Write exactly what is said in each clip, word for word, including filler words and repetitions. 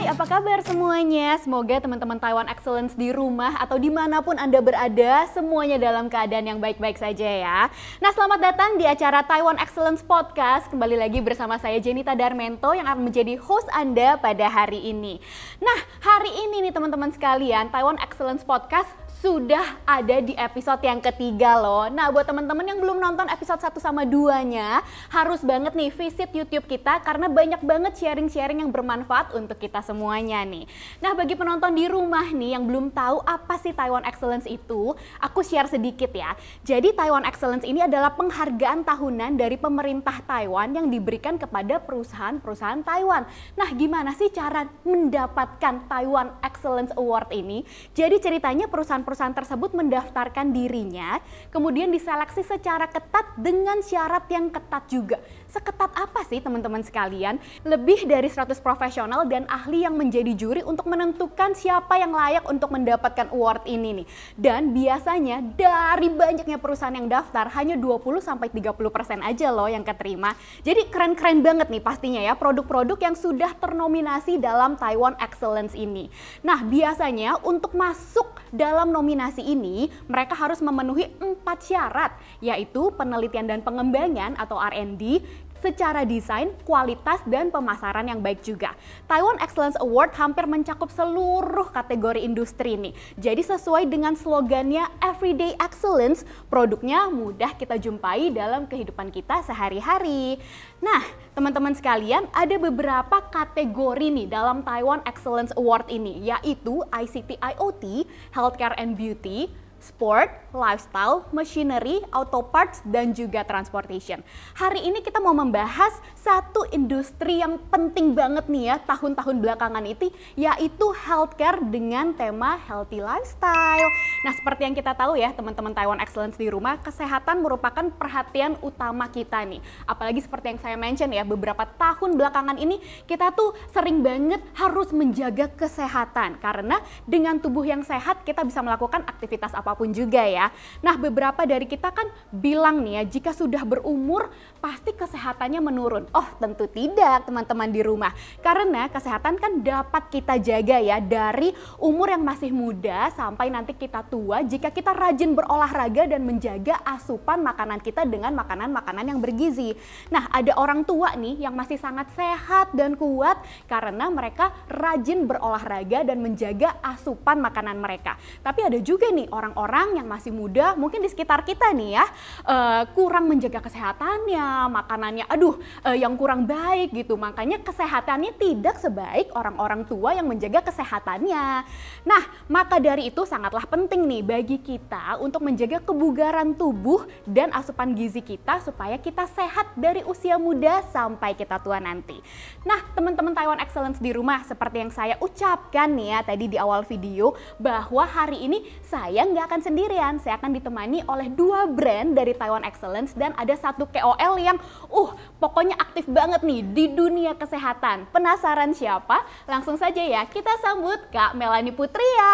Hai, apa kabar semuanya? Semoga teman-teman Taiwan Excellence di rumah atau dimanapun Anda berada, semuanya dalam keadaan yang baik-baik saja ya. Nah, selamat datang di acara Taiwan Excellence Podcast. Kembali lagi bersama saya Jenita Darmento yang akan menjadi host Anda pada hari ini. Nah, hari ini nih teman-teman sekalian, Taiwan Excellence Podcast sudah ada di episode yang ketiga loh. Nah, buat teman-teman yang belum nonton episode satu sama dua-nya, harus banget nih visit YouTube kita karena banyak banget sharing-sharing yang bermanfaat untuk kita semuanya nih. Nah, bagi penonton di rumah nih yang belum tahu apa sih Taiwan Excellence itu, aku share sedikit ya. Jadi Taiwan Excellence ini adalah penghargaan tahunan dari pemerintah Taiwan yang diberikan kepada perusahaan-perusahaan Taiwan. Nah, gimana sih cara mendapatkan Taiwan Excellence Award ini? Jadi ceritanya perusahaan-perusahaan tersebut mendaftarkan dirinya, kemudian diseleksi secara ketat dengan syarat yang ketat juga. Seketat apa sih teman-teman sekalian? Lebih dari seratus profesional dan ahli yang menjadi juri untuk menentukan siapa yang layak untuk mendapatkan award ini nih. Dan biasanya dari banyaknya perusahaan yang daftar hanya dua puluh sampai tiga puluh persen aja loh yang keterima. Jadi keren-keren banget nih pastinya ya produk-produk yang sudah ternominasi dalam Taiwan Excellence ini. Nah, biasanya untuk masuk dalam nominasi ini mereka harus memenuhi empat syarat, yaitu penelitian dan pengembangan atau R and D, secara desain, kualitas, dan pemasaran yang baik juga. Taiwan Excellence Award hampir mencakup seluruh kategori industri nih. Jadi sesuai dengan slogannya Everyday Excellence, produknya mudah kita jumpai dalam kehidupan kita sehari-hari. Nah, teman-teman sekalian, ada beberapa kategori nih dalam Taiwan Excellence Award ini, yaitu I C T I O T, Healthcare and Beauty, Sport, Lifestyle, Machinery, Auto Parts, dan juga Transportation. Hari ini kita mau membahas satu industri yang penting banget nih ya tahun-tahun belakangan itu, yaitu healthcare dengan tema healthy lifestyle. Nah, seperti yang kita tahu ya teman-teman Taiwan Excellence di rumah, kesehatan merupakan perhatian utama kita nih. Apalagi seperti yang saya mention ya, beberapa tahun belakangan ini kita tuh sering banget harus menjaga kesehatan. Karena dengan tubuh yang sehat kita bisa melakukan aktivitas apapun juga ya. Nah, beberapa dari kita kan bilang nih ya, jika sudah berumur pasti kesehatannya menurun. Oh, tentu tidak teman-teman di rumah. Karena kesehatan kan dapat kita jaga ya dari umur yang masih muda sampai nanti kita tua jika kita rajin berolahraga dan menjaga asupan makanan kita dengan makanan-makanan yang bergizi. Nah, ada orang tua nih yang masih sangat sehat dan kuat karena mereka rajin berolahraga dan menjaga asupan makanan mereka. Tapi ada juga nih orang-orang yang masih muda mungkin di sekitar kita nih ya uh, kurang menjaga kesehatannya, makanannya aduh uh, yang kurang baik gitu, makanya kesehatannya tidak sebaik orang-orang tua yang menjaga kesehatannya. Nah, maka dari itu sangatlah penting nih bagi kita untuk menjaga kebugaran tubuh dan asupan gizi kita supaya kita sehat dari usia muda sampai kita tua nanti. Nah, teman-teman Taiwan Excellence di rumah, seperti yang saya ucapkan nih ya tadi di awal video, bahwa hari ini saya nggak akan sendirian, saya akan ditemani oleh dua brand dari Taiwan Excellence dan ada satu K O L yang uh pokoknya aktif banget nih di dunia kesehatan. Penasaran siapa? Langsung saja ya kita sambut Kak Melanie Putria.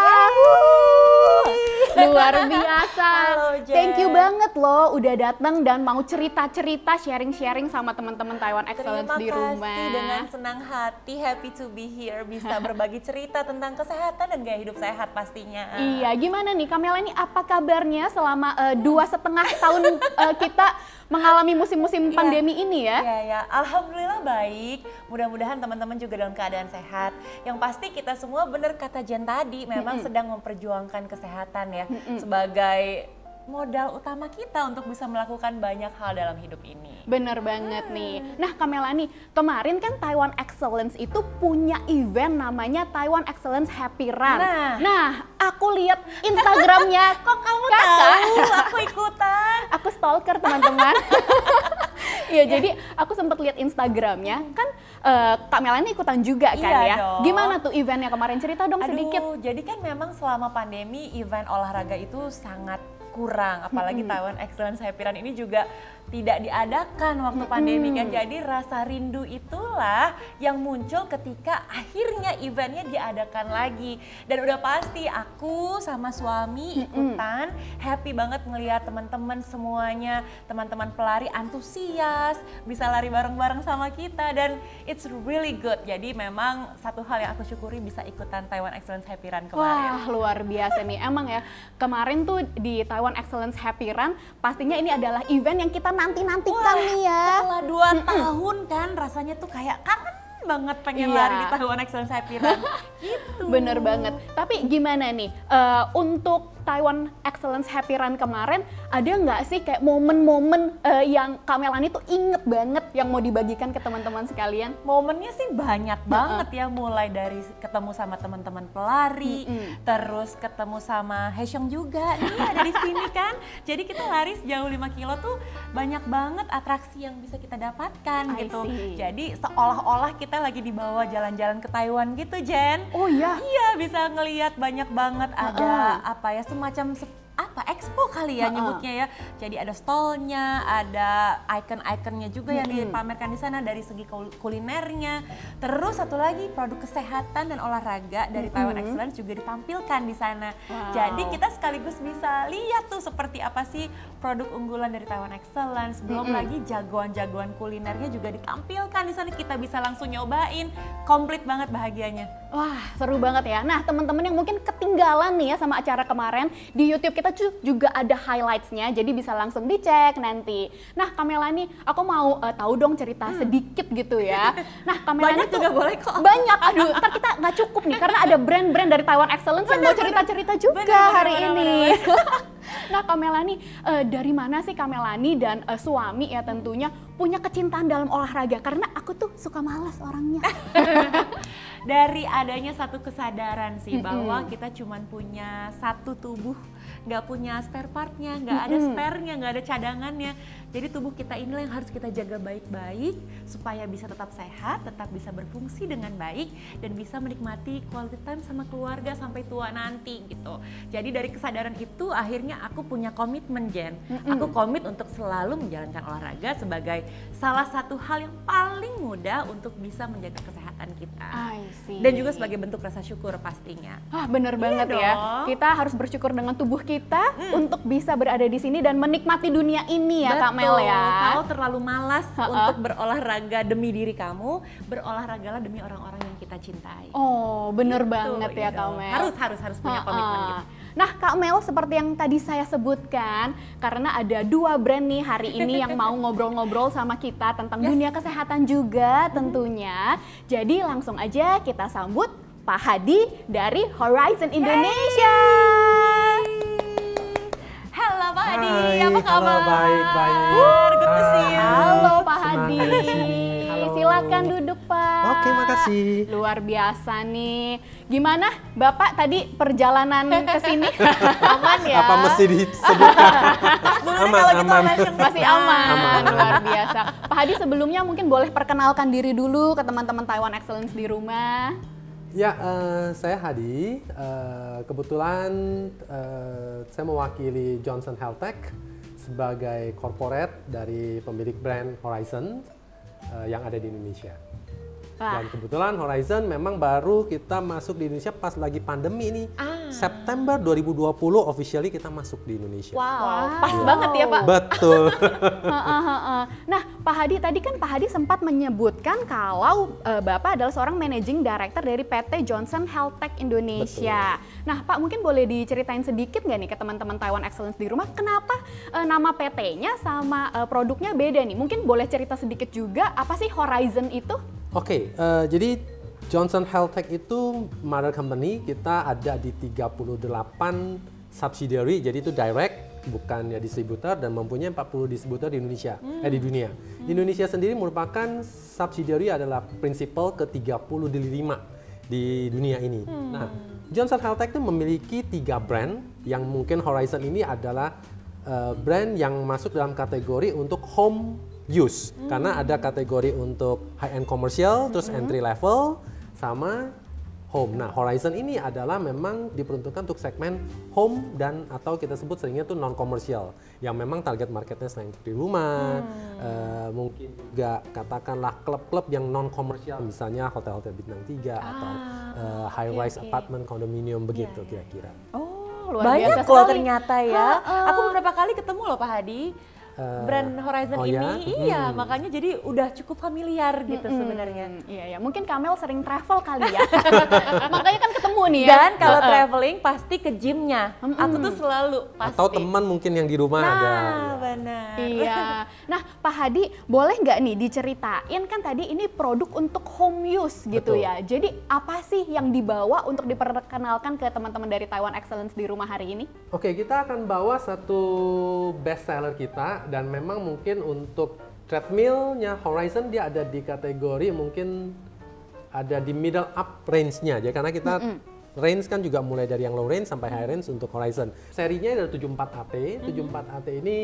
Luar biasa. Halo, Jen. Thank you banget loh udah datang dan mau cerita-cerita, sharing-sharing sama teman-teman Taiwan Excellence Terima di rumah. Terima kasih, dengan senang hati, happy to be here, bisa berbagi cerita tentang kesehatan dan gaya hidup sehat pastinya. Iya, gimana nih Kak Melanie, apa kabarnya selama uh, dua setengah tahun uh, kita mengalami musim-musim pandemi ya, ini ya? Iya, ya. Alhamdulillah baik. Mudah-mudahan teman-teman juga dalam keadaan sehat. Yang pasti kita semua benar kata Jen tadi, memang mm-hmm. sedang memperjuangkan kesehatan ya mm-hmm. sebagai modal utama kita untuk bisa melakukan banyak hal dalam hidup ini. Bener banget hmm. nih. Nah, Kak Melanie, kemarin kan Taiwan Excellence itu punya event namanya Taiwan Excellence Happy Run. Nah, nah aku lihat Instagramnya. Kok kamu Kakak tahu aku ikutan? Aku stalker teman-teman. Iya, jadi aku sempat lihat Instagramnya, kan uh, Kak Melanie ikutan juga kan iya ya. Dong. Gimana tuh eventnya kemarin? Cerita dong Aduh, sedikit. Jadi kan memang selama pandemi event olahraga itu sangat kurang, apalagi Taiwan Excellence Happy Run ini juga tidak diadakan waktu pandemi kan, jadi rasa rindu itulah yang muncul ketika akhirnya eventnya diadakan lagi. Dan udah pasti aku sama suami ikutan, happy banget ngelihat teman-teman semuanya, teman-teman pelari antusias, bisa lari bareng-bareng sama kita dan it's really good. Jadi memang satu hal yang aku syukuri bisa ikutan Taiwan Excellence Happy Run kemarin. Wah, luar biasa nih. Emang ya, kemarin tuh di Taiwan Excellence Happy Run, pastinya ini adalah event yang kita nanti-nantikan nih ya. Setelah dua tahun kan rasanya tuh kayak kangen banget pengen Iya. lari di Taiwan Excellence Happy Run. Gitu. Bener banget. Tapi gimana nih, eh, untuk Taiwan Excellence Happy Run kemarin, ada nggak sih kayak momen-momen eh, yang Kak Melani tuh inget banget yang mau dibagikan ke teman-teman sekalian? Momennya sih banyak banget ya, mulai dari ketemu sama teman-teman pelari, Mm-mm. terus ketemu sama Haesyong juga, nih ada di sini kan. Jadi kita lari sejauh lima kilo tuh banyak banget atraksi yang bisa kita dapatkan I gitu. see. Jadi seolah-olah kita lagi dibawa jalan-jalan ke Taiwan gitu, Jen. Oh iya? Iya, bisa ngelihat banyak banget ada apa ya, semacam se- apa expo kali ya Uh-uh. nyebutnya ya. Jadi ada stallnya, ada icon-iconnya juga yang dipamerkan di sana dari segi kul- kulinernya. Terus satu lagi produk kesehatan dan olahraga dari Taiwan Excellence juga ditampilkan di sana. Wow. Jadi kita sekaligus bisa lihat tuh seperti apa sih produk unggulan dari Taiwan Excellence. Belum Mm-mm. lagi jagoan-jagoan kulinernya juga ditampilkan di sana. Kita bisa langsung nyobain. Komplit banget bahagianya. Wah, seru banget ya. Nah, teman-teman yang mungkin ketinggalan nih ya sama acara kemarin, di YouTube kita cu- juga ada highlights-nya, jadi bisa langsung dicek nanti. Nah, Kak Melani, aku mau eh, tahu dong cerita sedikit gitu ya. Nah, Kak Melani Banyak tuh juga boleh kok. banyak. Aduh, ntar kita nggak cukup nih karena ada brand-brand dari Taiwan Excellence yang mau cerita-cerita juga Bener, bener, hari bener, ini. bener, Nah, Kak Melani, eh, dari mana sih Kak Melani dan eh, suami ya tentunya punya kecintaan dalam olahraga? Karena aku tuh suka malas orangnya. Dari adanya satu kesadaran sih Mm-mm. bahwa kita cuman punya satu tubuh, nggak punya spare partnya, nggak ada Mm-mm. sparenya, nggak ada cadangannya. Jadi tubuh kita inilah yang harus kita jaga baik-baik supaya bisa tetap sehat, tetap bisa berfungsi dengan baik dan bisa menikmati quality time sama keluarga sampai tua nanti gitu. Jadi dari kesadaran itu akhirnya aku punya komitmen, Jen. Mm-mm. Aku komit untuk selalu menjalankan olahraga sebagai salah satu hal yang paling mudah untuk bisa menjaga kesehatan kita. I see. Dan juga sebagai bentuk rasa syukur pastinya. Ah, bener banget ya. dong. Kita harus bersyukur dengan tubuh kita untuk bisa berada di sini dan menikmati dunia ini ya, Kak Mel ya. Kalau terlalu malas Ha-ha. untuk berolahraga demi diri kamu, berolahragalah demi orang-orang yang kita cintai. Oh, bener Gitu, banget ya, iya Kak dong. Mel. Harus harus harus punya Ha-ha. komitmen gitu. Nah, Kak Mel, seperti yang tadi saya sebutkan, karena ada dua brand nih hari ini yang mau ngobrol-ngobrol sama kita tentang Yes. dunia kesehatan juga tentunya. Jadi langsung aja kita sambut Pak Hadi dari Horizon Indonesia. Halo Pak Hadi, Hai, apa halo, kabar? baik, baik. Good to see you. Halo Pak Senang Hadi. ada di sini. Halo. Silakan duduk Pak. Oke, makasih. Luar biasa nih. Gimana Bapak tadi perjalanan ke sini? Aman ya? Apa mesti disebutkan? Boleh Aman, kalau kita aman. mention Masih kita. aman. Aman. Luar biasa. Pak Hadi sebelumnya mungkin boleh perkenalkan diri dulu ke teman-teman Taiwan Excellence di rumah. Ya, eh, saya Hadi. Eh, kebetulan eh, saya mewakili Johnson Health Tech sebagai corporate dari pemilik brand Horizon eh, yang ada di Indonesia. Wah. Dan kebetulan Horizon memang baru kita masuk di Indonesia pas lagi pandemi nih. Ah. September dua ribu dua puluh officially kita masuk di Indonesia. Wow, pas Wow. banget ya Pak. Betul. Heeh, heeh. Nah, Pak Hadi tadi kan Pak Hadi sempat menyebutkan kalau eh, Bapak adalah seorang managing director dari P T Johnson Health Tech Indonesia. Nah, Pak mungkin boleh diceritain sedikit nggak nih ke teman-teman Taiwan Excellence di rumah, kenapa eh, nama P T-nya sama eh, produknya beda nih? Mungkin boleh cerita sedikit juga apa sih Horizon itu? Oke, eh, jadi Johnson Health Tech itu mother company, kita ada di tiga puluh delapan subsidiary, jadi itu direct, bukan ya distributor, dan mempunyai empat puluh distributor di Indonesia, eh di dunia. Indonesia sendiri merupakan subsidiary adalah principal ke tiga puluh lima di dunia ini. Nah, Johnson Health Tech itu memiliki tiga brand, yang mungkin Horizon ini adalah eh, brand yang masuk dalam kategori untuk home use, karena ada kategori untuk high end commercial, terus entry level, sama home. Nah, Horizon ini adalah memang diperuntukkan untuk segmen home dan atau kita sebut seringnya tuh non komersial, yang memang target marketnya selain di rumah, hmm. uh, mungkin juga katakanlah klub-klub yang non komersial, misalnya hotel-hotel bintang tiga ah, atau uh, high rise okay, okay. apartment, kondominium begitu kira-kira. Yeah, yeah. Oh, luar banyak loh ternyata ya. Ha, uh. Aku beberapa kali ketemu loh Pak Hadi. Uh, brand Horizon oh ini, ya? iya hmm. makanya jadi udah cukup familiar gitu hmm. sebenarnya. Iya ya, mungkin Kamel sering travel kali ya, makanya kan ketemu nih ya. Dan kalau uh, traveling pasti ke gymnya, hmm. aku tuh selalu pasti. Atau teman mungkin yang di rumah nah, ada. Nah benar. Iya. Nah Pak Hadi, boleh nggak nih diceritain, kan tadi ini produk untuk home use gitu Betul. ya. Jadi apa sih yang dibawa untuk diperkenalkan ke teman-teman dari Taiwan Excellence di rumah hari ini? Oke, kita akan bawa satu best seller kita. Dan memang mungkin untuk treadmill-nya Horizon dia ada di kategori mungkin ada di middle up range-nya aja, karena kita mm-hmm. range kan juga mulai dari yang low range sampai high range untuk Horizon. Serinya adalah tujuh puluh empat A T. Mm-hmm. tujuh puluh empat A T ini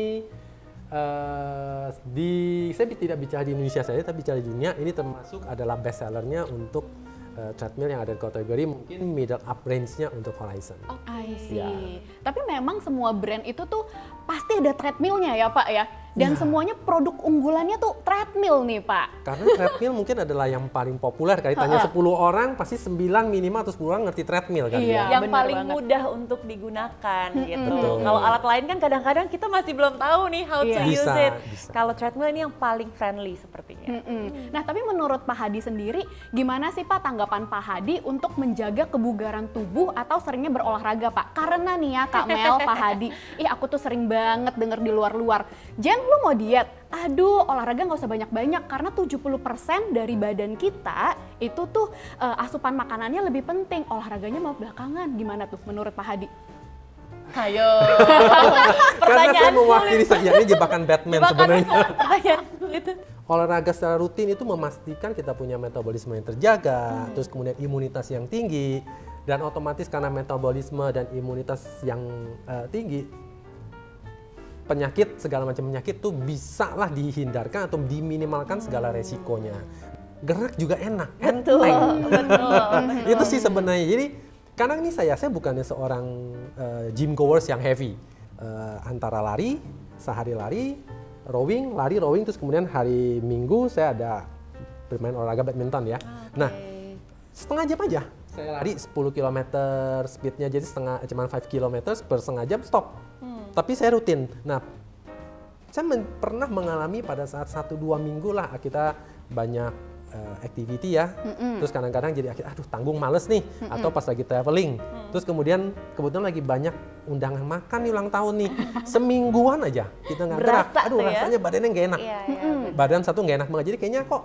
uh, di saya tidak bicara di Indonesia saja, tapi bicara di dunia ini termasuk adalah best seller-nya untuk uh, treadmill yang ada di kategori mungkin middle up range-nya untuk Horizon. Oh, I see. Ya. Tapi memang semua brand itu tuh pasti ada treadmill-nya ya Pak ya? Dan ya. semuanya produk unggulannya tuh treadmill nih Pak. Karena treadmill mungkin adalah yang paling populer. Kali tanya sepuluh orang, pasti sembilan minimal atau sepuluh orang ngerti treadmill kan iya, ya? Yang paling banget. mudah untuk digunakan hmm, gitu. Kalau alat lain kan kadang-kadang kita masih belum tahu nih how iya. to bisa, use it. Bisa. Kalau treadmill ini yang paling friendly sepertinya. Hmm, hmm. Nah tapi menurut Pak Hadi sendiri, gimana sih Pak tanggapan Pak Hadi untuk menjaga kebugaran tubuh atau seringnya berolahraga Pak? Karena nih ya Kak Mel, Pak Hadi, ih aku tuh sering banget denger di luar-luar, Jen lu mau diet? Aduh, olahraga nggak usah banyak-banyak karena tujuh puluh persen dari badan kita itu tuh uh, asupan makanannya lebih penting, olahraganya mau belakangan. Gimana tuh menurut Pak Hadi? Ayo. Karena saya mewakili saja, ini jebakan Batman sebenarnya. Itu. Olahraga secara rutin itu memastikan kita punya metabolisme yang terjaga, hmm. terus kemudian imunitas yang tinggi, dan otomatis karena metabolisme dan imunitas yang uh, tinggi, penyakit, segala macam penyakit tuh bisa lah dihindarkan atau diminimalkan segala resikonya. Gerak juga enak, betul, enteng. Betul, betul. Itu sih sebenarnya. Jadi karena ini saya, saya bukannya seorang uh, gym goers yang heavy. Uh, antara lari, sehari lari, rowing, lari, rowing, terus kemudian hari Minggu saya ada bermain olahraga badminton ya. Okay. Nah, setengah jam aja. Saya lari sepuluh kilometer, speednya jadi setengah, cuma lima kilometer per setengah jam, stop. Hmm. Tapi saya rutin. Nah, saya men pernah mengalami pada saat satu dua minggu lah kita banyak uh, activity ya. Mm-mm. Terus kadang-kadang jadi akhir, aduh tanggung males nih. Mm-mm. Atau pas lagi traveling. Mm. Terus kemudian kebetulan lagi banyak undangan makan nih ulang tahun nih. Semingguan aja kita nggak gerak. Aduh ya? Rasanya badannya nggak enak. Iya, iya, badan satu nggak enak banget. Jadi kayaknya kok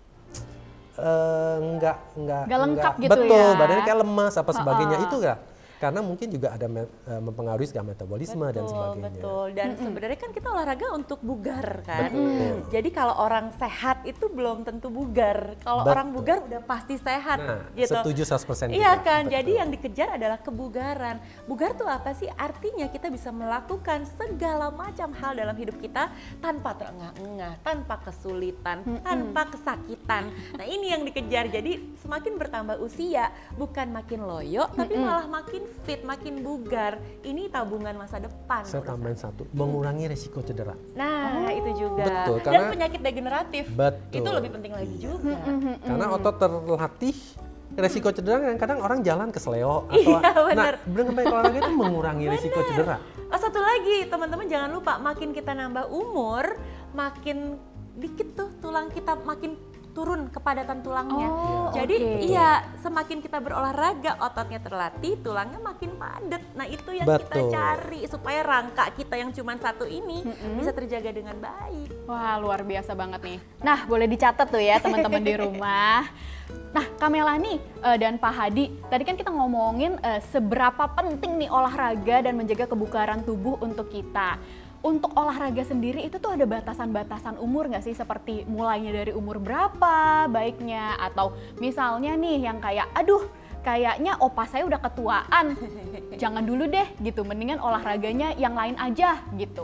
uh, nggak nggak nggak lengkap gitu betul, ya. Betul, badannya kayak lemas apa sebagainya. Uh-uh. Itu nggak. Karena mungkin juga ada me, uh, mempengaruhi segala metabolisme betul, dan sebagainya. Betul, dan mm-hmm. sebenarnya kan kita olahraga untuk bugar kan. Betul. Jadi kalau orang sehat itu belum tentu bugar. Kalau orang bugar udah pasti sehat. Nah, gitu. Setuju seratus persen. Iya kan, betul. Jadi yang dikejar adalah kebugaran. Bugar tuh apa sih? Artinya kita bisa melakukan segala macam hal dalam hidup kita tanpa terengah-engah, tanpa kesulitan, mm-hmm. tanpa kesakitan. Nah ini yang dikejar. Jadi semakin bertambah usia, bukan makin loyo, mm-hmm. tapi malah makin fit, makin bugar. Ini tabungan masa depan. Saya tambahin satu, mengurangi resiko cedera. Nah, oh, itu juga. Betul, dan karena, penyakit degeneratif. Betul. Itu lebih penting lagi juga. Karena otot terlatih, resiko cedera kadang-kadang orang jalan kesleo atau iya, nah, benar banyak olahraga itu mengurangi resiko cedera. Oh, satu lagi, teman-teman jangan lupa, makin kita nambah umur, makin dikit tuh tulang kita makin turun kepadatan tulangnya. Oh, jadi okay. iya, semakin kita berolahraga, ototnya terlatih, tulangnya makin padat. Nah itu yang Betul. kita cari supaya rangka kita yang cuma satu ini mm-hmm. bisa terjaga dengan baik. Wah luar biasa banget nih. Nah boleh dicatat tuh ya teman-teman di rumah. Nah Kak Melani uh, dan Pak Hadi, tadi kan kita ngomongin uh, seberapa penting nih olahraga dan menjaga kebugaran tubuh untuk kita. Untuk olahraga sendiri itu tuh ada batasan-batasan umur nggak sih? Seperti mulainya dari umur berapa baiknya? Atau misalnya nih yang kayak, aduh kayaknya opa saya udah ketuaan, jangan dulu deh gitu, mendingan olahraganya yang lain aja gitu.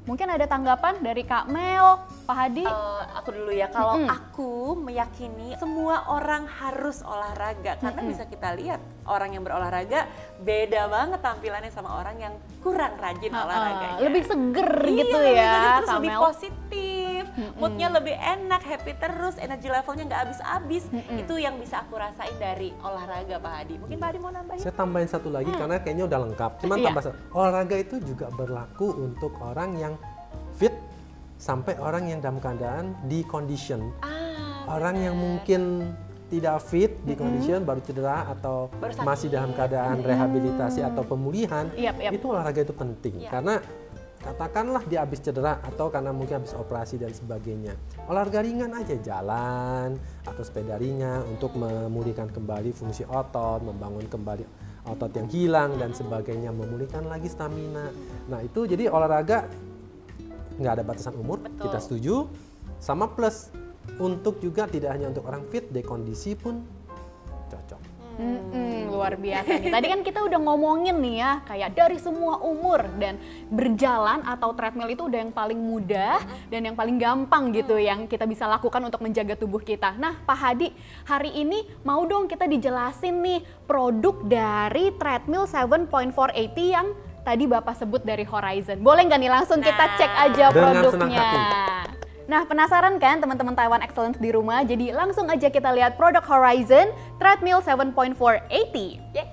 Mungkin ada tanggapan dari Kak Mel, Pak Hadi? Uh, aku dulu ya, kalau Mm-mm. aku meyakini semua orang harus olahraga. Karena Mm-mm. bisa kita lihat, orang yang berolahraga beda banget tampilannya sama orang yang kurang rajin Uh, olahraganya. lebih seger Iya, gitu lebih ya, seger, terus Kak lebih Mel. positif, moodnya lebih enak, happy terus, energi levelnya nggak habis-habis. Mm-mm. Itu yang bisa aku rasain dari olahraga, Pak Hadi. Mungkin Pak Hadi mau nambahin? Saya tambahin satu lagi karena kayaknya udah lengkap. Cuman Iya. tambah satu. Olahraga itu juga berlaku untuk orang yang fit sampai orang yang dalam keadaan di condition. Ah, Orang yang mungkin tidak fit di condition baru cedera atau Baru sakit. masih dalam keadaan rehabilitasi atau pemulihan, Yap, yap. itu olahraga itu penting Iya. karena katakanlah dia habis cedera atau karena mungkin habis operasi dan sebagainya. Olahraga ringan aja, jalan atau sepeda ringan untuk memulihkan kembali fungsi otot, membangun kembali otot yang hilang dan sebagainya, memulihkan lagi stamina. Nah itu jadi olahraga nggak ada batasan umur, Betul. kita setuju. Sama plus untuk juga tidak hanya untuk orang fit, dekondisi pun cocok. Mm-mm, luar biasa nih. Tadi kan kita udah ngomongin nih ya, kayak dari semua umur dan berjalan atau treadmill itu udah yang paling mudah dan yang paling gampang gitu yang kita bisa lakukan untuk menjaga tubuh kita. Nah, Pak Hadi, hari ini mau dong kita dijelasin nih produk dari treadmill tujuh point empat delapan puluh yang tadi Bapak sebut dari Horizon. Boleh nggak nih langsung kita Nah, cek aja dengan senang produknya? hati. Nah, penasaran kan teman-teman Taiwan Excellence di rumah? Jadi langsung aja kita lihat produk Horizon Treadmill tujuh point empat delapan puluh. Yeay.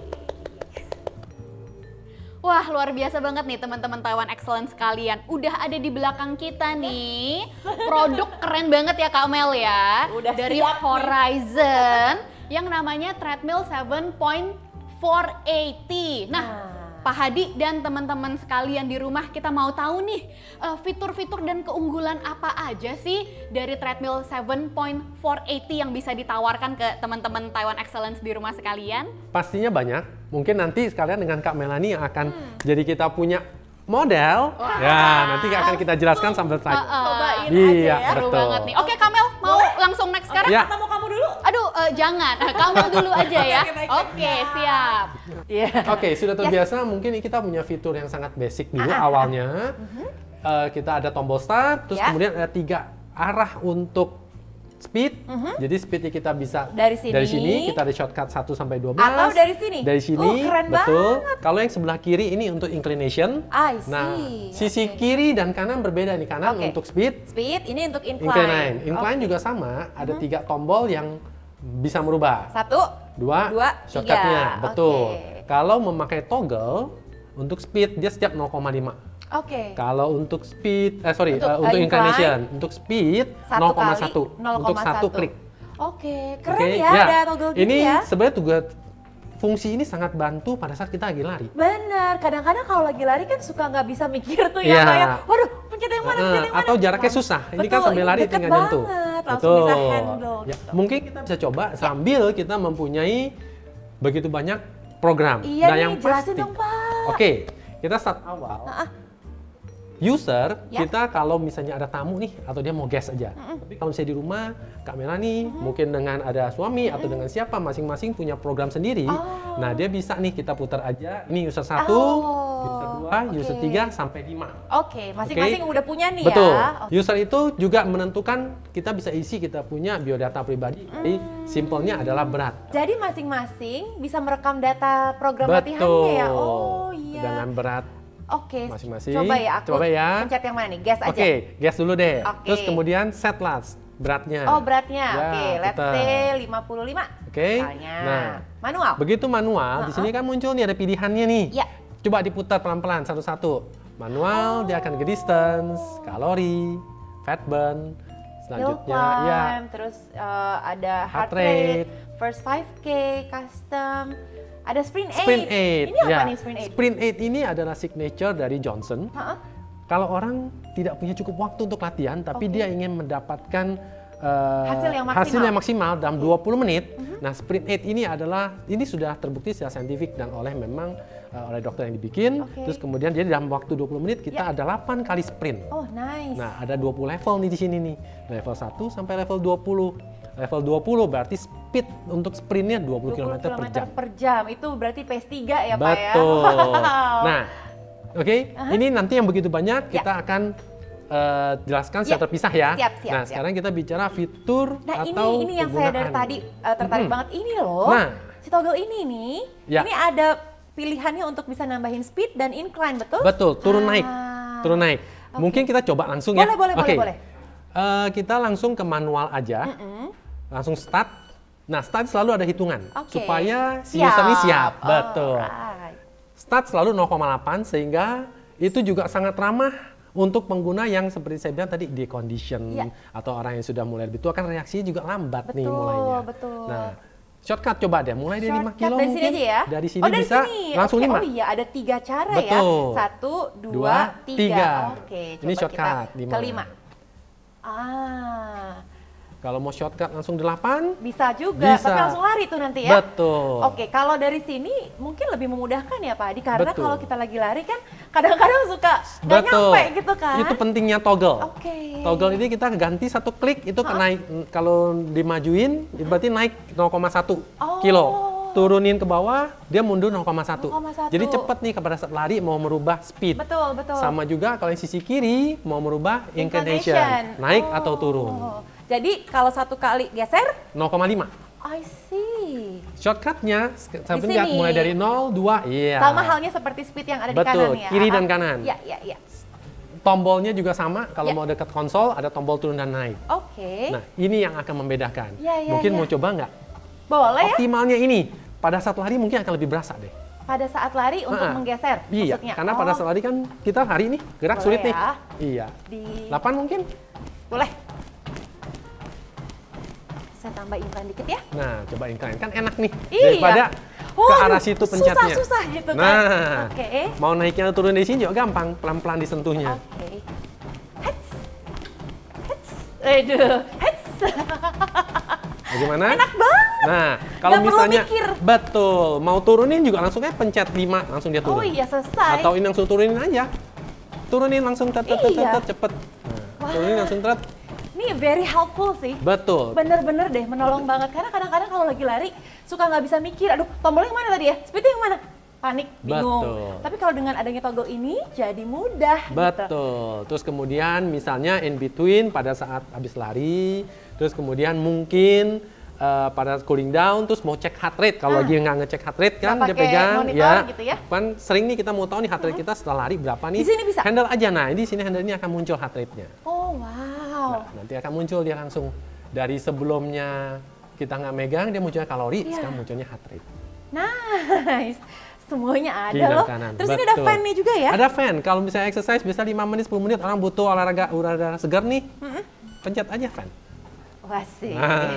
Wah, luar biasa banget nih teman-teman Taiwan Excellence sekalian. Udah ada di belakang kita nih. Produk keren banget ya Kak Mel ya. Udah dari siap nih. Horizon yang namanya Treadmill tujuh point empat delapan puluh. Nah, Pak Hadi dan teman-teman sekalian di rumah, kita mau tahu nih uh, fitur-fitur dan keunggulan apa aja sih dari treadmill tujuh point empat delapan puluh yang bisa ditawarkan ke teman-teman Taiwan Excellence di rumah sekalian? Pastinya banyak. Mungkin nanti sekalian dengan Kak Melani yang akan jadi kita punya model. Ya, nanti akan kita jelaskan sambil tanya. Cobain Iya, aja ya. Seru betul. banget nih. Oke, Kamel mau langsung next sekarang? Ya. Atau mau kamu dulu? Aduh, eh, jangan. Kamel dulu aja ya. Oke, baik, Oke, baik. siap. Iya. Oke, sudah terbiasa mungkin kita punya fitur yang sangat basic dulu awalnya. Eh, kita ada tombol start, terus Ya. kemudian ada tiga arah untuk speed. Jadi speednya kita bisa Dari sini. dari sini kita ada shortcut satu sampai dua belas. Atau dari sini? Dari sini, Oh, keren betul. Kalau yang sebelah kiri ini untuk inclination. I see. Nah, sisi Oke. kiri dan kanan berbeda nih. Kanan Oke. untuk speed, Speed, ini untuk incline. incline. Incline Oke. juga sama, ada tiga tombol yang bisa merubah. Satu, Dua, Dua, shortcutnya, tiga. betul. Oke. Kalau memakai toggle, untuk speed dia setiap nol koma lima. oke. Kalau untuk speed, eh sorry, Untuk, eh, untuk uh, inclination, untuk speed Satu nol koma kali, satu. nol Untuk koma satu satu. klik. Oke, keren Oke, ya, ada toggle gini Ini ya. sebenarnya juga fungsi ini sangat bantu pada saat kita lagi lari. Benar, kadang-kadang kalau lagi lari kan suka nggak bisa mikir tuh ya, Iya. kayak, waduh, pencet yang mana, Eh, pencet yang mana. atau jaraknya Wah, susah. Ini betul, kan sambil ini lari deket tinggal nyentuh. banget, langsung bisa handle Ya, gitu. mungkin kita bisa coba sambil kita mempunyai begitu banyak program. Iya Nah, nih, yang jelasin pasti. dong, Pak. Oke, kita start awal. User, Ya. kita kalau misalnya ada tamu nih, atau dia mau guest aja. Tapi kalau misalnya di rumah, Kak Melani mungkin dengan ada suami atau dengan siapa, masing-masing punya program sendiri. Oh. Nah, dia bisa nih kita putar aja. Ini user satu, Oh, user dua, user oke. tiga, sampai lima. Oke, masing-masing udah punya nih Betul. ya. Oke. User itu juga menentukan kita bisa isi kita punya biodata pribadi. Jadi simpelnya adalah berat. Jadi masing-masing bisa merekam data program Betul. latihannya ya. Oh iya. Dengan berat. Oke, masing-masing. coba ya aku Coba ya. pencet yang mana nih? Guess aja. Oke, guess dulu deh. Oke. Terus kemudian set last beratnya. Oh beratnya, Ya, oke, let's putar. say lima puluh lima. Oke. Misalnya. Nah, Manual. begitu manual, di sini kan muncul nih ada pilihannya nih. Ya. Coba diputar pelan-pelan satu-satu. Manual dia akan ke distance, kalori, fat burn, Hill selanjutnya ya. climb, terus eh, ada Heart heart rate, rate. first five K, custom, ada sprint eight. Sprint eight. Ini apa ya. nih sprint eight? Sprint eight ini adalah signature dari Johnson. Heeh. Kalau orang tidak punya cukup waktu untuk latihan, tapi Oke. dia ingin mendapatkan eh, Hasil yang maksimal. hasil yang maksimal dalam dua puluh menit. Nah, sprint eight ini adalah ini sudah terbukti secara saintifik dan oleh memang eh, oleh dokter yang dibikin. Oke. Terus kemudian jadi dalam waktu dua puluh menit kita Ya. ada delapan kali sprint. Oh nice. Nah, ada dua puluh level nih di sini nih. Level satu sampai level dua puluh. Level dua puluh berarti speed untuk sprintnya dua puluh dua puluh kilometer per jam. per jam. Itu berarti pace tiga ya Pak ya? Betul. Wow. Nah, Oke, Aha. ini nanti yang begitu banyak Ya. kita akan uh, jelaskan secara Ya. terpisah ya. Siap, siap, nah, siap. sekarang kita bicara fitur Nah atau ini ini yang saya dari penggunaan. tadi uh, tertarik Mm-mm. banget ini loh. Nah. Si toggle ini nih, Ya. ini ada pilihannya untuk bisa nambahin speed dan incline, betul? Betul, turun Ah. naik, turun naik. Oke. Mungkin kita coba langsung ya. Boleh, boleh, Oke. boleh, boleh. Uh, kita langsung ke manual aja, Mm-mm. langsung start. Nah, start selalu ada hitungan Oke. supaya si user ini siap. Oh, Betul. Alright. Start selalu nol koma delapan sehingga itu juga sangat ramah untuk pengguna yang seperti saya bilang tadi decondition Ya. atau orang yang sudah mulai lebih tua kan reaksinya juga lambat nih Betul, mulainya. betul. Nah, shortcut coba deh mulai dari lima Shortcut kilo dari mungkin. sini aja ya? Dari sini oh, dari bisa sini. langsung Oke, lima. Oh iya, ada tiga cara ya. Betul. Satu, dua, Dua, tiga. tiga. Oke, coba Ini shortcut, kita lima. kelima. Ah, Kalau mau shortcut langsung delapan, bisa juga, Bisa. tapi langsung lari tuh nanti ya. betul. Oke, kalau dari sini mungkin lebih memudahkan ya Pak Adi, karena Betul. kalau kita lagi lari kan kadang-kadang suka nggak Betul. nyampe gitu kan. Itu pentingnya toggle. Oke. Toggle ini kita ganti satu klik itu ke naik, kalau dimajuin itu berarti naik nol koma satu Oh. kilo. Turunin ke bawah dia mundur nol koma satu. nol koma satu. Jadi cepat nih pada saat lari mau merubah speed. Betul, betul. Sama juga kalau yang sisi kiri mau merubah inclination, Inclination. naik Oh. atau turun. Jadi kalau satu kali geser, nol koma lima. I see. Shortcutnya saya Di lihat sini. mulai dari nol, dua, iya. Sama halnya seperti speed yang ada di Betul, kanan ya. kiri Ah, dan kanan. Iya, iya, iya. Tombolnya juga sama, kalau Ya. mau dekat konsol ada tombol turun dan naik. Oke. Nah, ini yang akan membedakan. Ya, ya, Mungkin ya. mau coba nggak? Boleh ya? Optimalnya ini, pada saat lari mungkin akan lebih berasa deh. Pada saat lari untuk Ha-ha. menggeser Iya, maksudnya. karena Oh, pada saat lari kan kita hari nih, gerak Boleh sulit nih. ya. Iya. di delapan mungkin? boleh. Saya tambah incline dikit ya. Nah, coba incline. Kan enak nih. Iya. Daripada ke Waduh, arah situ pencetnya. susah-susah gitu kan. Nah, Oke. mau naiknya atau turun di sini juga gampang. Pelan-pelan disentuhnya. Oke. Hets. Hets. Aduh, hets. Bagaimana? Enak banget. Nah, kalau Nggak perlu misalnya mikir. betul, mau turunin juga langsung kayak pencet lima, langsung dia turun. Oh iya, selesai. Atau ini langsung turunin aja. Turunin langsung tet tet tet Iya. tet, cepet. Nah, Wah. turunin langsung tet. Ini very helpful sih. Betul. Bener-bener deh, menolong banget. Karena kadang-kadang kalau lagi lari, suka nggak bisa mikir, aduh tombolnya yang mana tadi ya? Speednya yang mana? Panik, bingung. Betul. Tapi kalau dengan adanya toggle ini, jadi mudah gitu. Betul. Terus kemudian misalnya in between pada saat habis lari, terus kemudian mungkin eh, pada cooling down, terus mau cek heart rate. Kalau Ah. lagi nggak ngecek heart rate kan Nggak dia pakai pegang, monitor ya. gitu ya? Kan sering nih kita mau tahu nih heart rate kita setelah lari berapa nih. Di sini bisa? Handle aja, nah di sini handle ini akan muncul heart rate-nya. Oh wow. Nah, nanti akan muncul dia langsung dari sebelumnya kita nggak megang dia munculnya kalori, Iya. sekarang munculnya heart rate. Nice. Semuanya ada Kiri dan loh. kanan. Terus ini ada Betul. fan-nya juga ya? Ada fan. Kalau misalnya exercise bisa lima menit, sepuluh menit, orang butuh olahraga udara segar nih, pencet aja fan. Wah sih.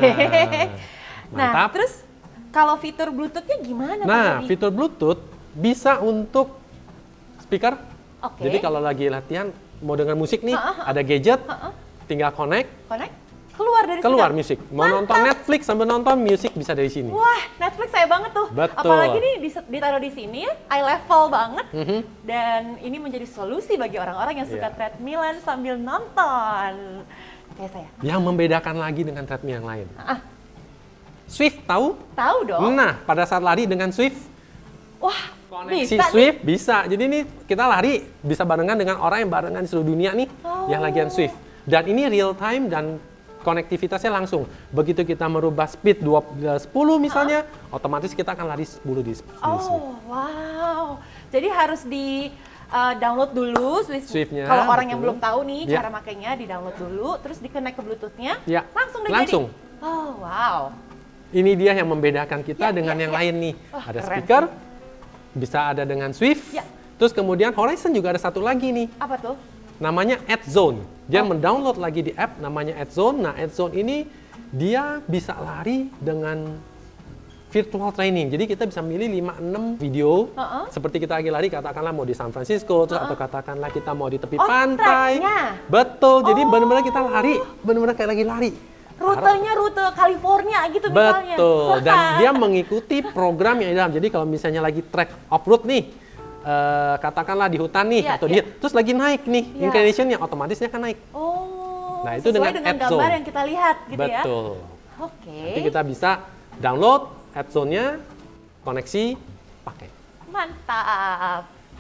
Nah, Nah, mantap. terus kalau fitur Bluetooth-nya gimana Pak Nah, Hadi? fitur Bluetooth bisa untuk speaker. Oke. Jadi kalau lagi latihan mau dengar musik nih, Ha, ha, ha. ada gadget, Ha-ha. tinggal connect, Connect, keluar dari keluar speaker. musik. Mau Mantap. nonton Netflix sambil nonton musik bisa dari sini. Wah, Netflix saya banget tuh. Betul. Apalagi nih dis- ditaruh di sini ya, eye level banget. Mhm. Dan ini menjadi solusi bagi orang-orang yang suka Iya. treadmillan sambil nonton. Kayak saya. Yang membedakan lagi dengan treadmill yang lain. Ah, Swift tahu? tahu dong. Nah, pada saat lari dengan Swift, Wah, koneksi bisa nih. Swift bisa. Jadi ini kita lari bisa barengan dengan orang yang barengan di seluruh dunia nih Oh. yang lagian Swift. Dan ini real time dan konektivitasnya langsung. Begitu kita merubah speed dua puluh, sepuluh misalnya, otomatis kita akan lari sepuluh di, di Swift. Oh, wow. Jadi harus di uh, download dulu Swift. Swift-nya, Kalau orang yang betul. belum tahu nih Ya. cara makainya, di download dulu, terus di connect ke Bluetooth-nya, Ya, langsung deh langsung. jadi. Oh, wow. Ini dia yang membedakan kita Ya, dengan ya, yang ya. lain nih. Wah, Ada keren speaker, bisa ada dengan Swift. Ya. Terus kemudian Horizon juga ada satu lagi nih. Apa tuh? Namanya AddZone. Dia Oh. mendownload lagi di app namanya AddZone. Nah, AddZone ini dia bisa lari dengan virtual training. Jadi kita bisa milih lima enam video Uh-uh. seperti kita lagi lari katakanlah mau di San Francisco terus atau katakanlah kita mau di tepi Oh, pantai. tracknya. Betul. Jadi Oh. benar-benar kita lari, benar-benar kayak lagi lari. Rutenya rute California gitu misalnya. Betul. Dan dia mengikuti program yang di dalam. Jadi kalau misalnya lagi track off-road nih, eh, katakanlah di hutan nih Iya, atau iya. di terus lagi naik nih, Iya. inclination-nya otomatis dia akan naik. Oh, Nah, itu sesuai dengan dengan Add gambar Zone. yang kita lihat gitu ya. Betul. Oke. Nanti kita bisa download AddZone-nya, koneksi, pakai. Mantap.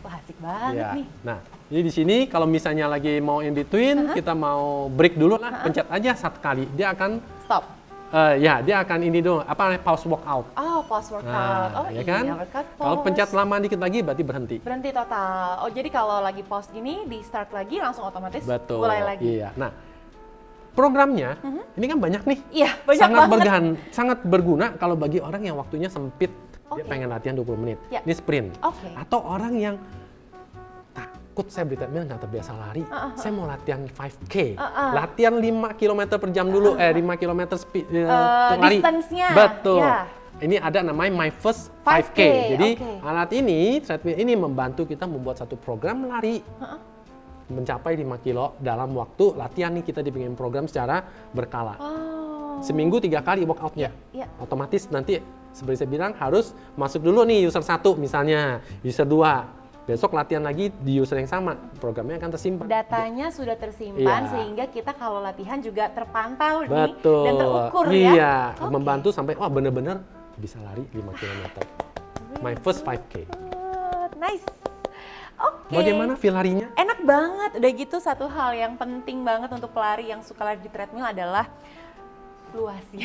Wah, asik banget Ya. nih. Nah, jadi di sini kalau misalnya lagi mau in between, uh-huh. kita mau break dulu lah, uh-huh. pencet aja satu kali. Dia akan stop. Uh, ya, dia akan ini dulu, apa namanya, pause workout. Oh, pause workout. Nah, oh ya iya, kan? workout pause. Kalau pencet lama dikit lagi berarti berhenti. Berhenti total. Oh, jadi kalau lagi pause gini, di start lagi langsung otomatis Betul. mulai lagi. Iya. Nah, programnya uh-huh. ini kan banyak nih. Iya, banyak sangat banget. bergan, sangat berguna kalau bagi orang yang waktunya sempit. Okay. Dia pengen latihan dua puluh menit. Ya. Ini sprint. Okay. Atau orang yang takut saya di treadmill nggak terbiasa lari, uh, uh, uh. saya mau latihan lima K, uh, uh. latihan lima kilometer per jam dulu, uh, uh. eh lima kilometer speed uh, uh, lari. Distance-nya. Betul. Yeah. Ini ada namanya My First lima lima K. K. Jadi okay. alat ini, treadmill ini membantu kita membuat satu program lari. Uh, uh. mencapai lima kilo dalam waktu latihan nih, kita dibikin program secara berkala. Oh. Seminggu tiga kali workoutnya. Yeah, yeah. Otomatis nanti seperti saya bilang harus masuk dulu nih user satu misalnya, user dua. Besok latihan lagi di user yang sama, programnya akan tersimpan. Datanya sudah tersimpan iya. sehingga kita kalau latihan juga terpantau Betul. nih dan terukur iya. ya. Iya, okay. membantu sampai wah bener-bener bisa lari lima kilometer. My first lima K. Nice. Oke. Okay. Bagaimana feel larinya? Enak banget. Udah gitu satu hal yang penting banget untuk pelari yang suka lari di treadmill adalah luasnya.